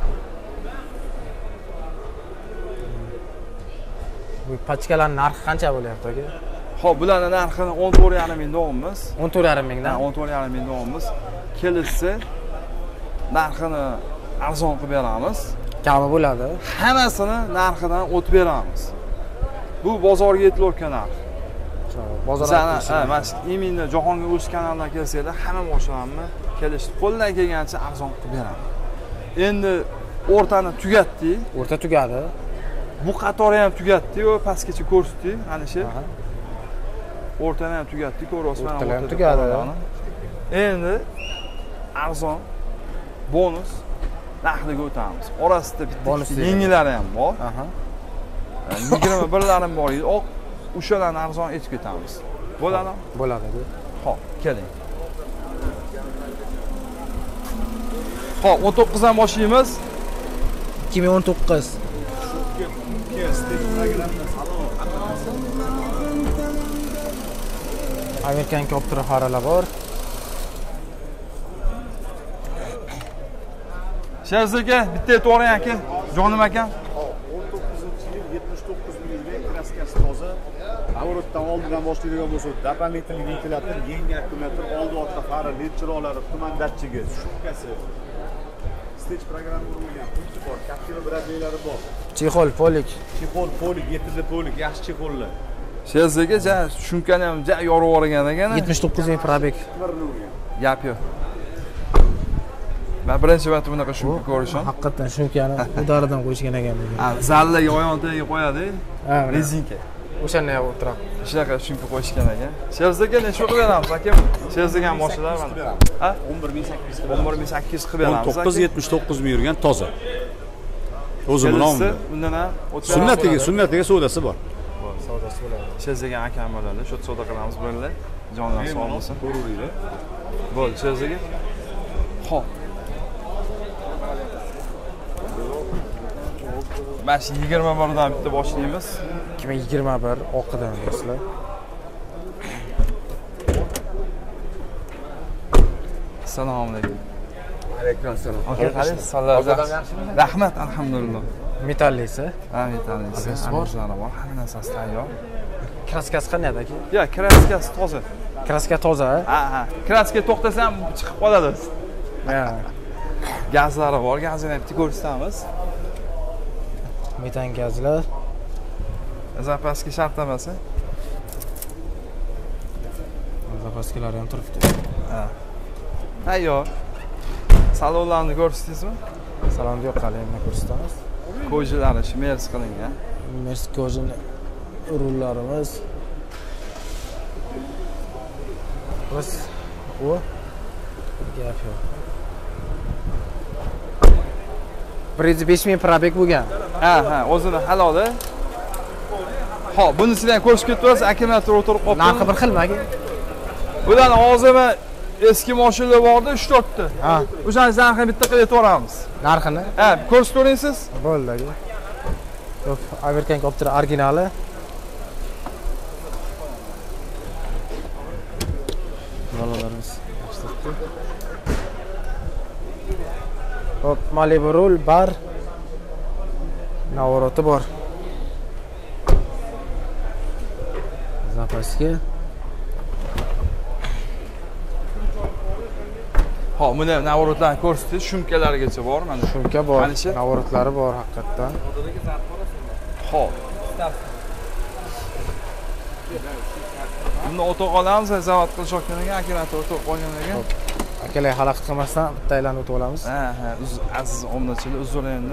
[SPEAKER 2] Bu pachkalar narxi qancha bo'lyapti aka?
[SPEAKER 1] Xo'p, bularning narxini 14,5 ming deyapmiz.
[SPEAKER 2] 14,5 mingdan.
[SPEAKER 1] 14,5 ming deyapmiz. Kelishsa narxini arzon qilib beramiz.
[SPEAKER 2] Kami bo'ladi.
[SPEAKER 1] Hammasini narxidan o'tib beramiz. Bu bozorga yetilayotgan narx.
[SPEAKER 2] Bozorga
[SPEAKER 1] mana shu imенно Jahongir o'z kanalidan kelsanglar, hamma mashinalarni kelishib qo'ldan kelgancha arzon qilib beraman. Endi o'rtani tugatdik.
[SPEAKER 2] O'rta tugadi.
[SPEAKER 1] Bu qatori ham tugatdik, va pastgacha ko'rsatdik, ana shu. O'rtani ham tugatdik, ko'ryapsiz, mana
[SPEAKER 2] o'rtani ham tugadi.
[SPEAKER 1] Endi arzon bonus narxiga o'tamiz. Orasida bitta yengillari ham bor. 21larim bor edi. Oq o'shalarni arzon etib ketamiz. Bo'ladimi?
[SPEAKER 2] Bo'ladi.
[SPEAKER 1] Xo'p, keling. Xo'p, 19 dan boshlaymiz.
[SPEAKER 2] 2019. Amerikan Copter xaralar bor.
[SPEAKER 1] Sherzaka, bitta aytib o'ring aka. Jonim akam.
[SPEAKER 3] 19-yil 79 ming kraskasi toza. Avrotdan oldidan boshlaydigan bo'lsa, doполнительный ventilyator, yangi akkumulyator, oldi ortda fara, led chiroqlari, tuman datchigi, shubkasi. Stage programma urilgan, pulti bor, kaptira biradeylari bor.
[SPEAKER 2] Chexol, polik.
[SPEAKER 3] Chexol, polik, 7 polik, yaxshi chexollar.
[SPEAKER 1] Sherzaka, shumkani ham yorib yuborgan ekan.
[SPEAKER 2] 79 ming probek.
[SPEAKER 1] Gap yo'q. Men birinchi marta bunaqa shumka ko'rishim.
[SPEAKER 2] Haqiqatan shumkani udaridan qo'yishgan ekan.
[SPEAKER 1] Zallaga oyoq tagiga qo'yadi, rezinka.
[SPEAKER 2] O'shani ham o'tirib.
[SPEAKER 1] Shunaqa shumka qo'yishgan ekan. Sherzaka necha qilib beramiz aka? Sherzagan mashinalar mana. Ha? 11800 qilib beramiz.
[SPEAKER 3] 1979 ming yurgan toza. O'zim nomim.
[SPEAKER 1] Undan ham
[SPEAKER 3] sunnatiga savdosi bor.
[SPEAKER 1] Savdosi bo'ladi. Sherzagan akam bo'ladi. Shu savdo qilamiz bo'ldi. Jonlar sog' bo'lsin.
[SPEAKER 3] Ko'ravering.
[SPEAKER 1] Bo'ldi, Sherzaga. Xo'p. Mana shu 21 dan bitta boshlaymiz.
[SPEAKER 2] 2021 oqidan do'stlar.
[SPEAKER 1] Assalomu alaykum.
[SPEAKER 3] Alaykum assalom.
[SPEAKER 1] Aka, qalaysiz? Rahmat, alhamdulillah.
[SPEAKER 2] Metallisi.
[SPEAKER 1] Ha, metallisi. Amorjlari bor, hamma narsasi tayyor.
[SPEAKER 2] Kraskasi qanday aka?
[SPEAKER 1] Yo'q, kraskasi toza.
[SPEAKER 2] Kraska toza.
[SPEAKER 1] Ha. Kraska to'xtasam chiqib qoladi.
[SPEAKER 2] Ha.
[SPEAKER 1] Gazlari bor, gazini ham bitta ko'rsatamiz.
[SPEAKER 2] Metan gazlar.
[SPEAKER 1] Zapaska shartnomasi.
[SPEAKER 2] Zapaskalar ham turibdi.
[SPEAKER 1] Ha. Tayyor. Salonlarni ko'rsatdingizmi?
[SPEAKER 2] Salonni yo'q, hali yana ko'rsatamiz.
[SPEAKER 1] Kojilari shmers qilingan.
[SPEAKER 2] Shmers kojin rullarimiz. Biz u gap yo'q. 5000 probek bo'lgan.
[SPEAKER 1] Ha, o'zini haloli. Xo'p, bunisidan ham ko'rishib ketaverasiz, akkumulyator o'tirib qolibdi.
[SPEAKER 2] Narxi bir xilmi aka?
[SPEAKER 1] Bularni hozir men eski mashinalar bordi 3-4 ta.
[SPEAKER 2] Ha.
[SPEAKER 1] O'shani narxini bitta qilib aytib
[SPEAKER 2] Narxini?
[SPEAKER 1] Ha, ko'rsatib o'ringsiz.
[SPEAKER 2] Bo'ldi aka. Yo'q, Amerikan Copter originali. Bolalarimiz yaxshi. Hop, Malibu rul bar. Navoroti bor. Zapaska.
[SPEAKER 1] Xo'p, buni navorotlarni ko'rsatish, shumkalarigacha bor mana.
[SPEAKER 2] Shumka bor, navorotlari bor haqiqatdan.
[SPEAKER 1] Xo'p. Buni o'tib olamiz, zavod qilishayotgan ekan, akkumulyator o'tib qolgan ekan.
[SPEAKER 2] Akalar xalaqit qilmasdan bittaylarni o'tib olamiz.
[SPEAKER 1] Ha, aziz obunachilar, uzr endi.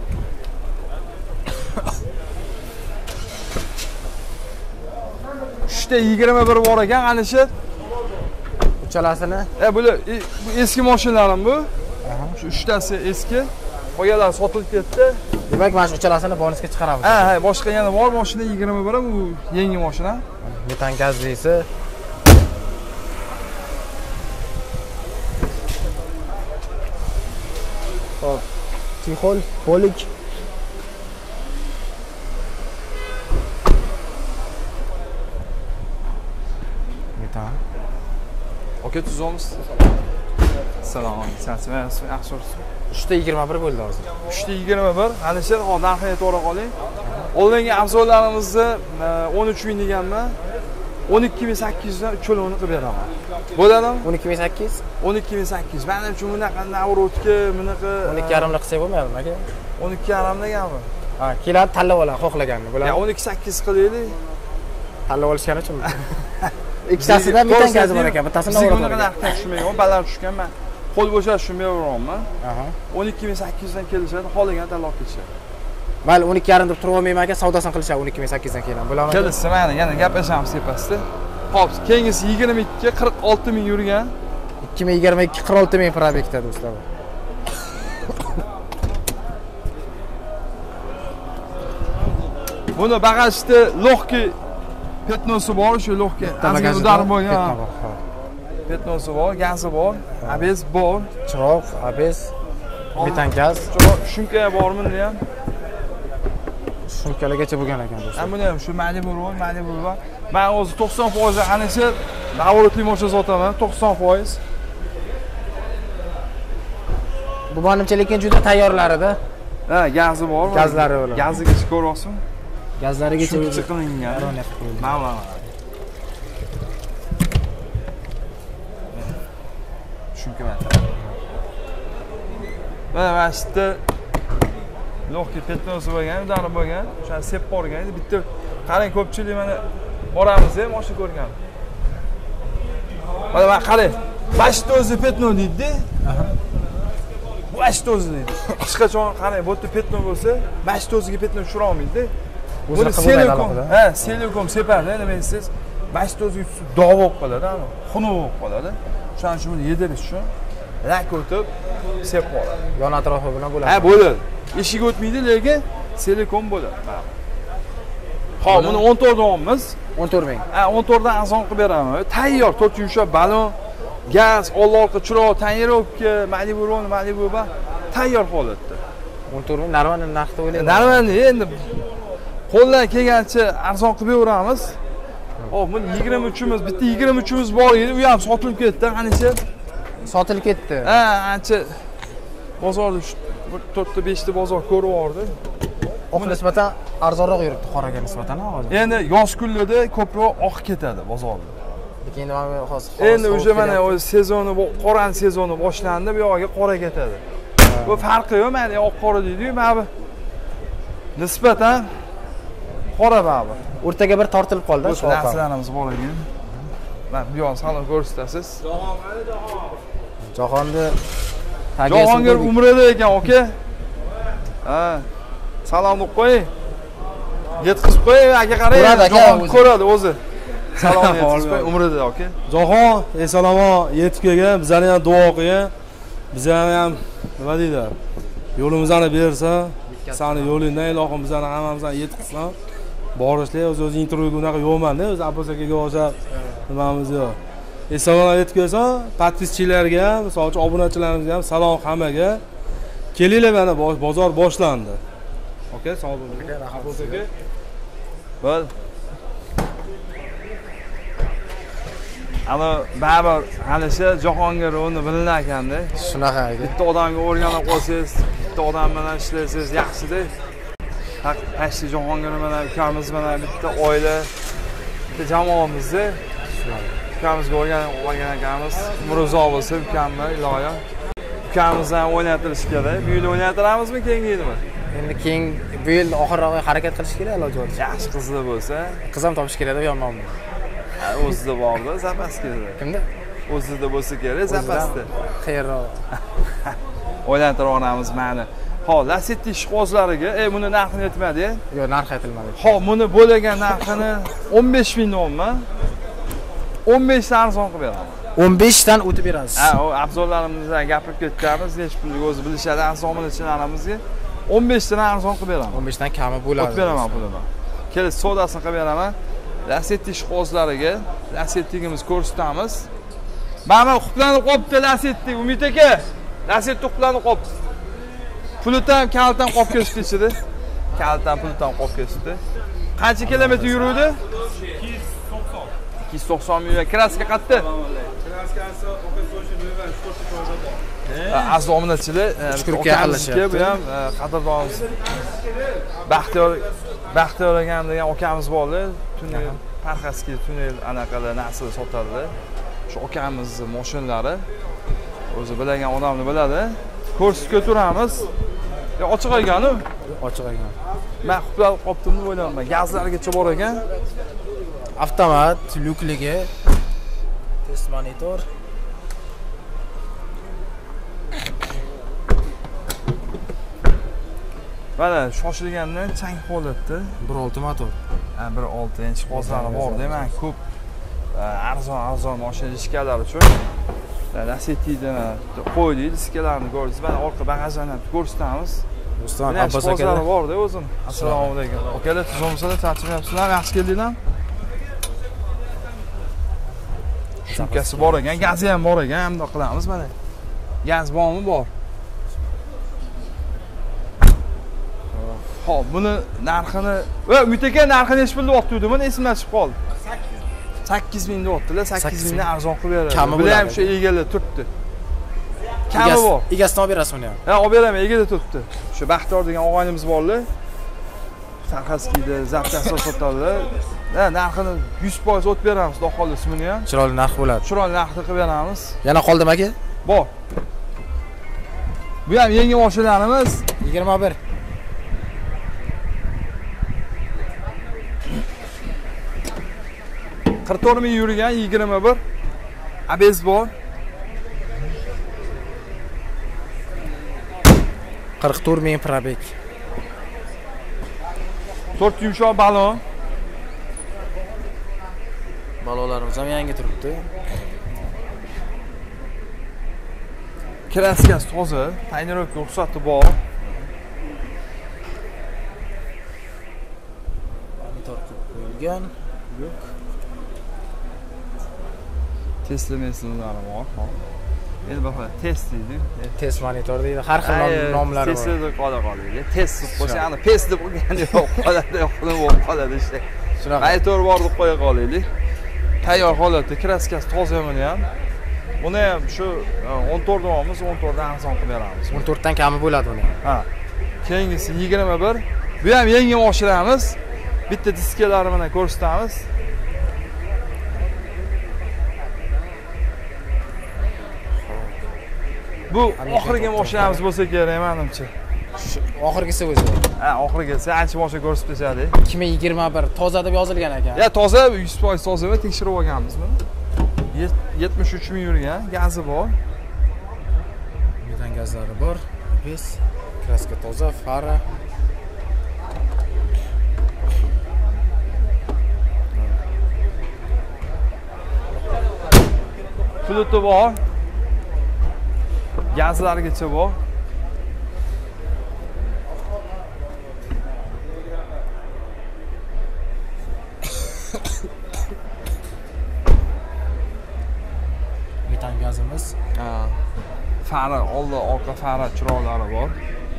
[SPEAKER 1] Uchta 21 bor ekan, ana shu.
[SPEAKER 2] Uchalasini?
[SPEAKER 1] Bular eski mashinalarim bu. Shu uchtasi eski. Qolganlar sotilib ketdi.
[SPEAKER 2] Demak, mana shu uchalasini bonusga chiqaramiz.
[SPEAKER 1] Ha, boshqa yana bor mashina 21 bu yangi mashina.
[SPEAKER 2] Metan gazlisi. Hop. Chexol, polik. Metan.
[SPEAKER 1] Aka, tuzamiz. Assalomu alaykum. Yaxshi o'rsin.
[SPEAKER 2] 321 bo'ldi hozir.
[SPEAKER 1] 321. Ana shu narxini to'g'ri qoling. Oldingi arzonlarimizni 13 ming deganman. 12800 dan 3 yo'lovni qilib beraman. Bo'ladimi?
[SPEAKER 2] 12800.
[SPEAKER 1] 12800. Men uchun bunaqa navrotga, bunaqa
[SPEAKER 2] 12,5 qilsak bo'lmaydimi aka?
[SPEAKER 1] 12,5 deganmi?
[SPEAKER 2] Ha, keladi tanlab oladi xohlaganini, bo'ladi.
[SPEAKER 1] Ya 12800 qilaylik.
[SPEAKER 2] Tanlab olishgani uchunmi? Ikkitasidan bitta gazi bor ekan, bittasini
[SPEAKER 1] navrot. Bizga narxga tushmayman, baland tushgan men. Qo'l bo'shab tushmayapman.
[SPEAKER 2] Aha.
[SPEAKER 1] 12800 dan kelishadi, xohlagan tanlab ketishadi.
[SPEAKER 2] Mayli 12,5 deb turib olmayman aka, savdosini qilishadi 12800 dan keyin. Bo'ladimi?
[SPEAKER 1] Kelsa mana yana gaplashamiz tepasida. Xo'p, keyingisi 22 46 ming yurgan.
[SPEAKER 2] 2022 46 ming probekda do'stlar.
[SPEAKER 1] Buni bagajda logki petnosi bor, o'sha logki azmi udarib bo'lgan. Petnosi bor, gazi bor, ABS bor,
[SPEAKER 2] chiroq, ABS, metan gaz,
[SPEAKER 1] shumka bormi bunda ham?
[SPEAKER 2] Shumkalargacha bo'lgan ekan do'stlar.
[SPEAKER 1] Buni ham shu Malibu bor. Men o'zi 90% anisi navrotli moshina sotaman, 90%.
[SPEAKER 2] Bu menimcha lekin juda tayyorlarida.
[SPEAKER 1] Ha, gazi bor.
[SPEAKER 2] Gazlari bilan.
[SPEAKER 1] Gazigacha ko'ryapsizmi?
[SPEAKER 2] Gazlarigacha
[SPEAKER 1] qilingan. Mana. Shunga mana shu yerda logki petnosi bo'lgan, udarib bo'lgan, o'shani sep borgan edi. Bitta qarang, ko'pchilik mana boramiz, mashina ko'rgan. Mana qarang, bashto'zi petno deydi. Bu bashto'zi deydi. Hech qachon qarang, bu yerda petno bo'lsa, bashto'ziga petno tushira olmaydi. Buni silikom, silikom sepadi, nima deysiz? Bashto'ziga dog' bo'lib qoladi, xunuk bo'lib qoladi. Shuning uchun buni yedirish uchun rak o'tib sep boradi.
[SPEAKER 2] Yon atrofi bilan bo'ladi.
[SPEAKER 1] Ha, bo'ladi. Eshik o'tmaydi, lekin silikom bo'ladi. Xo'p, buni 14 dan olamiz.
[SPEAKER 2] 14 ming.
[SPEAKER 1] Ha, 14 dan arzon qilib beraman. Tayyor, to'rt yumshoq balon, gaz, old-orqa chiroq, tonirovka, Malibu ba tayyor holatda.
[SPEAKER 2] 14 ming normal narxda o'ylayman.
[SPEAKER 1] Normal endi qo'ldan kelgancha arzon qilib beramiz. Hop, buni 23imiz, bitta 23imiz bor edi, u ham sotilib ketdi, qanicha?
[SPEAKER 2] Sotilib ketdi.
[SPEAKER 1] Ha, ancha bozorda 4 ta 5 ta bozor ko'rib yordi.
[SPEAKER 2] Oq nisbatan arzonroq yuribdi qoraga nisbatan hozir.
[SPEAKER 1] Endi yoz kunlarda ko'proq oq ketadi bozorda.
[SPEAKER 2] Lekin endi mana hozir
[SPEAKER 1] endi o'sha mana o'z sezoni, qoran sezoni boshlandi, bu yoqqa qora ketadi. Bu farqi yo'q, mana oq qora deydi-yu, mana bu nisbatan qora ba'zi.
[SPEAKER 2] O'rtaga bir tortilib qoldi.
[SPEAKER 1] Shu narsalarimiz bor ekan. Mana bu yo'q salon ko'rsatasiz.
[SPEAKER 2] Jahonni
[SPEAKER 1] Jahongir Umrada ekan, aka. Ha. Salomni qo'ying. Yetkazib qo'ying, aka qarang. Jahon ko'radi o'zi. Salomni yetkazib qo'ying, Umrada aka.
[SPEAKER 4] Jahon, salomon yetib kelgan, bizlarni ham duo qilgan. Bizlarni ham nima deydi? Yo'limizni bersa, sani yo'lingdan ilohim bizlarni hammamizni yetkazsin. Borishlar o'zi intervyuga unaqa yo'qman-da, o'zi Abbos akaga o'xshab nimamiz yo'q. Salom yetib kelsa, podpischilarga ham, misol uchun obunachilarimizga ham salom hammaga. Kelinglar, mana bozor boshlandi. Okay, sog' bo'ling. Abbos aka.
[SPEAKER 1] Bo'l. Ana baribir halisha Jahongir uni bilinar ekanda.
[SPEAKER 2] Shunaqa aka.
[SPEAKER 1] Bitta odamga o'rganib qolsangiz, bitta odam bilan ishlaysiz, yaxshi-da. Haqi Jahongir bilan ukamiz bilan bitta oila, bitta jamoamizda ukamizga o'rganib olgan akamiz Mirzo bo'lsa, ukamni iloyim. Ukamizdan o'ynatirish kerak. Bu yil o'ynatiramizmi, keyingi yilmi?
[SPEAKER 2] Endi keyin bu yil oxirroqqa harakat qilish kerak, iloji boricha.
[SPEAKER 1] Yaxshi qizlar bo'lsa,
[SPEAKER 2] qiz ham topish kerak deb yomonmi?
[SPEAKER 1] O'zida borda, zapaskada.
[SPEAKER 2] Kimda?
[SPEAKER 1] O'zida bo'lsa kerak, zapasda.
[SPEAKER 2] Qayerroq?
[SPEAKER 1] O'ylantirib olamiz meni. Xo'p, Lacetti ishqibozlariga, buni narxini aytmadi.
[SPEAKER 2] Yo'q, narx aytilmadi.
[SPEAKER 1] Xo'p, buni bo'lagan narxini 15 ming so'mmi? 15 dan arzon qilib beraman.
[SPEAKER 2] 15 dan o'tib berasiz.
[SPEAKER 1] Ha, o abzorlarimizdan gapirib ketganmiz, nech pulga o'zi bilishadi, arzonchilarimizga 15 dan arzon qilib beraman.
[SPEAKER 2] 15 dan kami bo'ladi.
[SPEAKER 1] O'tib beraman pulini. Kelib savdosini qilib beraman. Lacetti ishqibozlariga Lacetti'miz ko'rsatamiz. Mana quplanib qolibdi Lacetti, Umid aka. Lacetti quplanib qolibdi. Puldan kaltan qolib ketdi ichida. Kaltan puldan qolib ketdi. Qancha kilometr yuruvdi? 290 million. Kraska qatdi?
[SPEAKER 4] Kraskasi
[SPEAKER 1] aziz obunachilar,
[SPEAKER 2] yaqinlashyapti.
[SPEAKER 1] Bu ham qadrdonimiz Baxtiyor akam degan akamiz borlar. Tunni Parxaskiy tunnel anaqalar narsalar sotadi. Shu akamizni mashinalari o'zi bilagan odamni biladi. Ko'rsatib turamiz. Ochiq ekan-ku.
[SPEAKER 2] Ochiq ekan.
[SPEAKER 1] Men qulab qoptimni o'ylayman. Gazlargacha bor ekan.
[SPEAKER 2] Avtomat, lyukligi, test monitor.
[SPEAKER 1] Mana shoshilgandan chang holatda
[SPEAKER 2] 1.6 motor.
[SPEAKER 1] 1.6 inch qozlari bor-da, men ko'p arzon mashina diskalar uchun Lasetida qo'ydik, diskalarni ko'rsangiz, mana orqa bagajini ko'rsatamiz.
[SPEAKER 2] Rustam Abbos aka
[SPEAKER 1] borda o'zini. Assalomu alaykum. Akalar, tuzomsizlar, charchamayapsizlar, yaxshi keldinglar. Shumkasi bor ekan, gazi ham bor ekan, hamda qilamiz mana. Gaz bormi? Bor. Xo'p, buni narxini, Umid aka narxini necha pul deyapti, men esimdan chiqib qoldi. 8000 deyaptilar, 8000 dan arzon qilib beradi. Bular ham shu egalar turibdi. Kami bor.
[SPEAKER 2] Egasidan olib berasizmi uni ham?
[SPEAKER 1] Ha, olib beraman, egada turibdi. Shu Baxtor degan og'aynimiz borlar. Sarxaskiyda zapchasta sotadilar. Ha, narxini 100% o'tib beramiz, xudo xohlasa buni ham.
[SPEAKER 2] Chiroyli narx bo'ladi.
[SPEAKER 1] Chiroyli narxda qilib beramiz.
[SPEAKER 2] Yana qoldimi aka?
[SPEAKER 1] Bor. Bu ham yangi mashinalarimiz
[SPEAKER 2] 21.
[SPEAKER 1] Qirtormi yurgan 21. ABS bor.
[SPEAKER 2] 44 ming probek.
[SPEAKER 1] 4 yumshoq balon.
[SPEAKER 2] Balonlarimiz ham yangi turibdi.
[SPEAKER 1] Kraskasi toza, tayinroq ruxsati bor.
[SPEAKER 2] Monitor qo'yilgan. Yo'q.
[SPEAKER 1] Testlamesizlari bor. Endi baqa test deydi.
[SPEAKER 2] Test monitor deydi. Har xil nomlari bor.
[SPEAKER 1] Test deb qo'yadi. Test deb qo'ysa, ana pes deb qo'yganda yo'q, qoladi, yo'q, qoladi ishda.
[SPEAKER 2] Shunaqa.
[SPEAKER 1] Aytor bor deb qo'ya qolaylik. Tayyor holatda kraskasi toza buni ham. Buni ham shu 14 olamiz, 14 dan arzon qilib beramiz.
[SPEAKER 2] 14 dan kami bo'ladi uni.
[SPEAKER 1] Ha. Keyingisi 21. Bu ham yangi mashinamiz. Bitta diskalari bilan ko'rsatamiz. Bu oxirgi mashinamiz bo'lsa kerak menimcha.
[SPEAKER 2] Oxirgisi o'zi.
[SPEAKER 1] Ha, oxirgisi ancha mashina ko'rsatib berishadi.
[SPEAKER 2] 2021 toza deb yozilgan ekan.
[SPEAKER 1] Ya toza 100% toza va tekshirib olganmiz buni. 73 ming yurgan, gazi bor.
[SPEAKER 2] Metan gazlari bor. Biz kraska toza, fara.
[SPEAKER 1] Fluti bor. Gazlargacha bor.
[SPEAKER 2] Metan gazimiz.
[SPEAKER 1] Fara, oldi, orqa fara chiroqlari bor.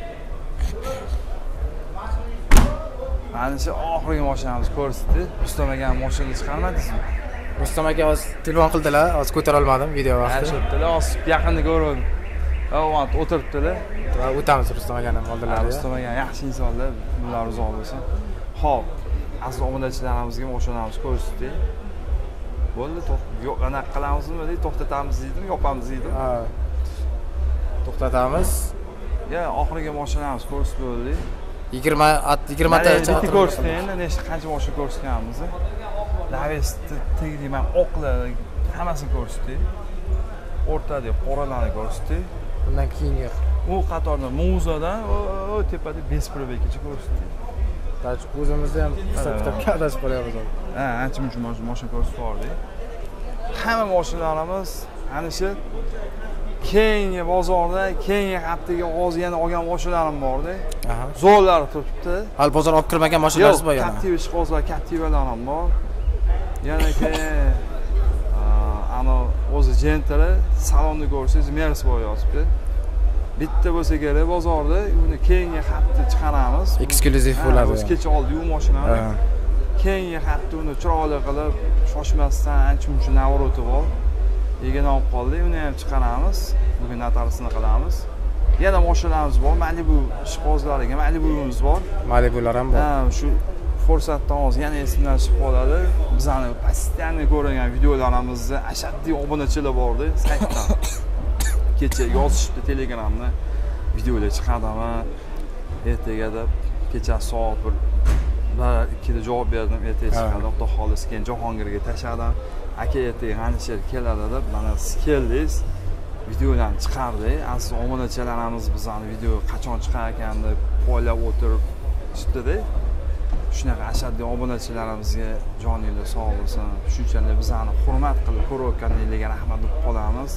[SPEAKER 1] Mana shu oxirgi mashinamiz ko'rsatdi. Rustam aka mashina chiqarmadingizmi?
[SPEAKER 2] Rustam aka hozir telefon qildilar, hozir ko'tara olmadim video vaqti.
[SPEAKER 1] Ha, shunday hozir yaqinda ko'rdim. Ha, o'tiribdilar.
[SPEAKER 2] Va o'tamiz Rustam akaning oldilariga.
[SPEAKER 1] Rustam aka yaxshi insonlar, ular uzoq bo'lsin. Xo'p, asl obunachilarimizga mashinamiz ko'rsatdik. Bo'ldi, yo'q, anaqa qilamizmi deydi, to'xtatamiz deydimi, yopamiz deydimi?
[SPEAKER 2] Ha. To'xtatamiz.
[SPEAKER 1] Ya, oxirgi mashinamiz ko'rsatib bo'ldik.
[SPEAKER 2] 20 tacha
[SPEAKER 1] ko'rsatdik endi, nechta qancha mashina ko'rsatganmiz. Laves tegdiman oqlar hammasini ko'rsatdik. O'rtada qoralarni ko'rsatdik.
[SPEAKER 2] Bundan keyingi
[SPEAKER 1] u qatorda Muzadan o tepada Besprobekgacha ko'rsatdik.
[SPEAKER 2] O'zimizda ham hisob-kitobga adashib qolyapmiz.
[SPEAKER 1] Ha, ancha-muncha mashina ko'rsatib bordik. Hamma mashinalarimiz ana shu keyingi bozorda, keyingi haftaga hozir yana olgan mashinalarim borda. Zo'rlar turibdi.
[SPEAKER 2] Hali bozor olib kirmagan mashinalarimiz bor yana.
[SPEAKER 1] Captiva ishqozlar, Captivalar ham bor. Yana keyin ana o'zi Gentle salonni ko'rsangiz Mers bor yotibdi. Bitta bo'lsa kerak bozorda, uni keyingi hafta chiqaramiz.
[SPEAKER 2] Eksklyuziv bo'ladi.
[SPEAKER 1] Biz kecha oldik u mashinani. Keyingi hafta uni chiroyli qilib, shoshmasdan ancha-muncha navroti bor. Yegana olib qoldik, uni ham chiqaramiz. Bugun natarisini qilamiz. Yana mashinalarimiz bor. Malibu ishqozlariga Malibu'miz bor.
[SPEAKER 2] Malibular ham bor.
[SPEAKER 1] Ha, shu ko'rsatdim, hozir yana esimdan chiqib qoladi. Bizani постоянно ko'rgan videolarimizni ashaddiy obunachilar bordi saytda. Kecha yozishdi Telegramda videolar chiqadimi? Ertaga deb kecha soat 1-2da javob berdim. Ertaga chiqadi, xudo xohlasa keyin Jahongirga tashladim. Aka ertaga G'anisher keladi deb, mana siz keldingiz. Videolarni chiqardik. Aslida obunachilarimiz bizani video qachon chiqar ekan deb poylab o'tirib chiqdi-da. Shunaqa ashaddiy obunachilarimizga joninglar sog' bo'lsin. Shunchalik bizani hurmat qilib ko'rayotganligiga rahmat deb qolamiz.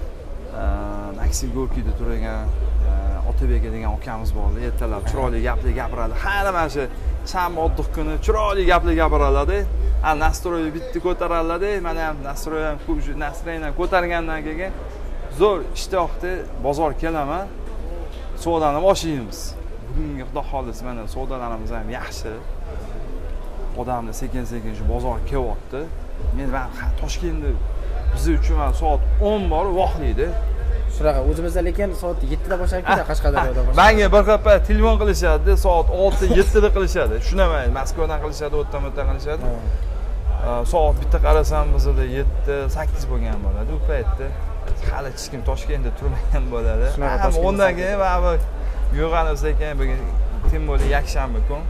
[SPEAKER 1] Maksim Gorkiyda turgan Otabek degan ukamiz bordi. Ertalab chiroyli gaplar gapiradi. Har mana shu shanba oddiy kuni chiroyli gaplar gapiradi. Nastroy bitta ko'tariladi. Mana ham nastroy ham ko'p nastroyni ko'targandan keyin zo'r ishtiyoqda bozor kelaman. Savdoni boshlaymiz. Bugungi xudo xohlasa mana savdolarimiz ham yaxshi. Odamlar sekin-sekin shu bozorga kelyapti. Men Toshkentda biz uchun soat 10 bor vaqtlaydi.
[SPEAKER 2] Shunaqa o'zimizda lekin soat 7 da boshlanib ketadi Qashqadaryoda.
[SPEAKER 1] Menga bir qapa telefon qilishadi, soat 6-7 da qilishadi. Tushunamayman. Moskvadan qilishadi, o'tdan qilishadi. Soat bitta qarasam bizda 7-8 bo'lgan bo'ladi u paytda. Hali hech kim Toshkentda turmagan bo'ladi. Undan keyin baribir yo'g'anib ekan bugun tim bo'ldi yakshanba kun.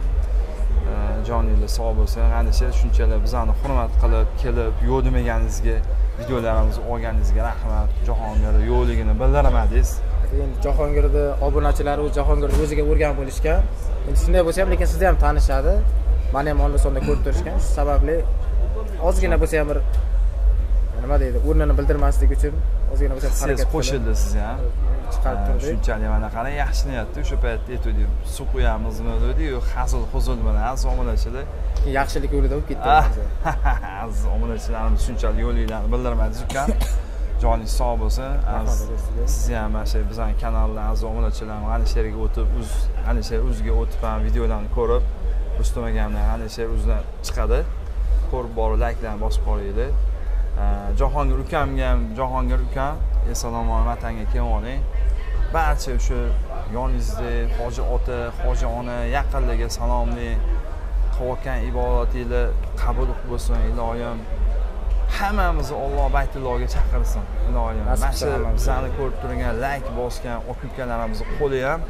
[SPEAKER 1] Joninglar sog' bo'lsin. G'anisher shunchalar bizani hurmat qilib, kelib, yo'q demaganingizga, videolarimizni olganingizga rahmat. Jahongir yo'qligini bildiramadingiz.
[SPEAKER 2] Endi Jahongirni obunachilari o'z Jahongirni o'ziga o'rgan bo'lishgan. Endi shunday bo'lsa ham, lekin sizni ham tanishadi. Meni ham onda sonda ko'rib turishgan. Shu sababli ozgina bo'lsa ham bir nima deydi, o'rnini bildirmaslik uchun ozgina bo'lsa ham harakat
[SPEAKER 1] qo'shildi siz ham.
[SPEAKER 2] Chiqarib turdik.
[SPEAKER 1] Shunchalik mana qarang, yaxshi niyatda o'sha paytda aytdim, suv qo'yamizmi dedi-yu, hazil-huzul bilan aziz obunachilar.
[SPEAKER 2] Yaxshilik yo'lida bo'lib ketdi.
[SPEAKER 1] Aziz obunachilarimiz shunchalik yo'linglarni bildirmadingiz ukan. Joningiz sog' bo'lsin. Siz ham mana shu bizning kanalda aziz obunachilar G'anisherga o'tib, G'anisher o'ziga o'tib ham videolarni ko'rib, Rustam akamdan G'anisher o'zidan chiqadi. Ko'rib borib, likelarni bosib qo'yinglar. Jahongir ukamga ham, Jahongir ukam, assalomu alaykum, vatanga kelib oling. Barcha o'sha yoningizda hoji ota, hoji ona, yaqinlarga salomlik, qilayotgan ibodatinglar qabul bo'lsin, iloyim. Hammamizni Alloh baytullohga chaqirsin, iloyim. Mana shu bizani ko'rib turgan, like bosgan aka-ukalarimizni qo'li ham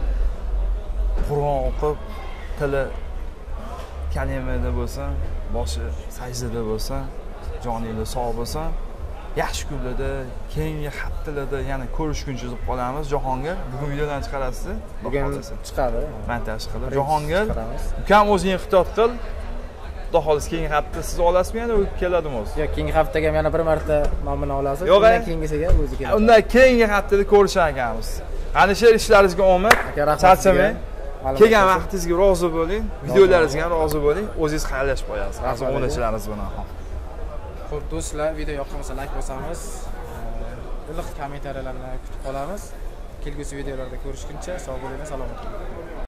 [SPEAKER 1] Qur'on o'qib, tili kalimada bo'lsin, boshi sajdada bo'lsin. Joninglar sog' bo'lsin. Yaxshi kunlarda, keyingi haftalarda yana ko'rishguncha deb qolamiz. Jahongir, bugun videodan chiqarasiz?
[SPEAKER 2] Bugun chiqadi.
[SPEAKER 1] Montaj qilib. Jahongir, ukam o'zing ehtiyot qil. Xudo xohlasa keyingi hafta siz olasizmi yana u keladimi o'zi?
[SPEAKER 2] Yo'q, keyingi haftaga ham yana bir marta nomini olasiz.
[SPEAKER 1] Undan
[SPEAKER 2] keyingisiga o'zi keladi.
[SPEAKER 1] Undan keyingi haftada ko'rishar ekanmiz. G'anisher ishlaringizga omad. Charchamang. Kelgan vaqtingizga rozi bo'ling, videolaringizga ham rozi bo'ling. O'zingiz xayrlashib qo'yasiz. Aziz obunachilaringiz bilan.
[SPEAKER 2] Xo'p, do'stlar, video yoqqan bo'lsa like bosamiz. Iliq kommentariyalarni kutib qolamiz. Kelgusi videolarda ko'rishguncha sog' bo'ling, salomat bo'ling.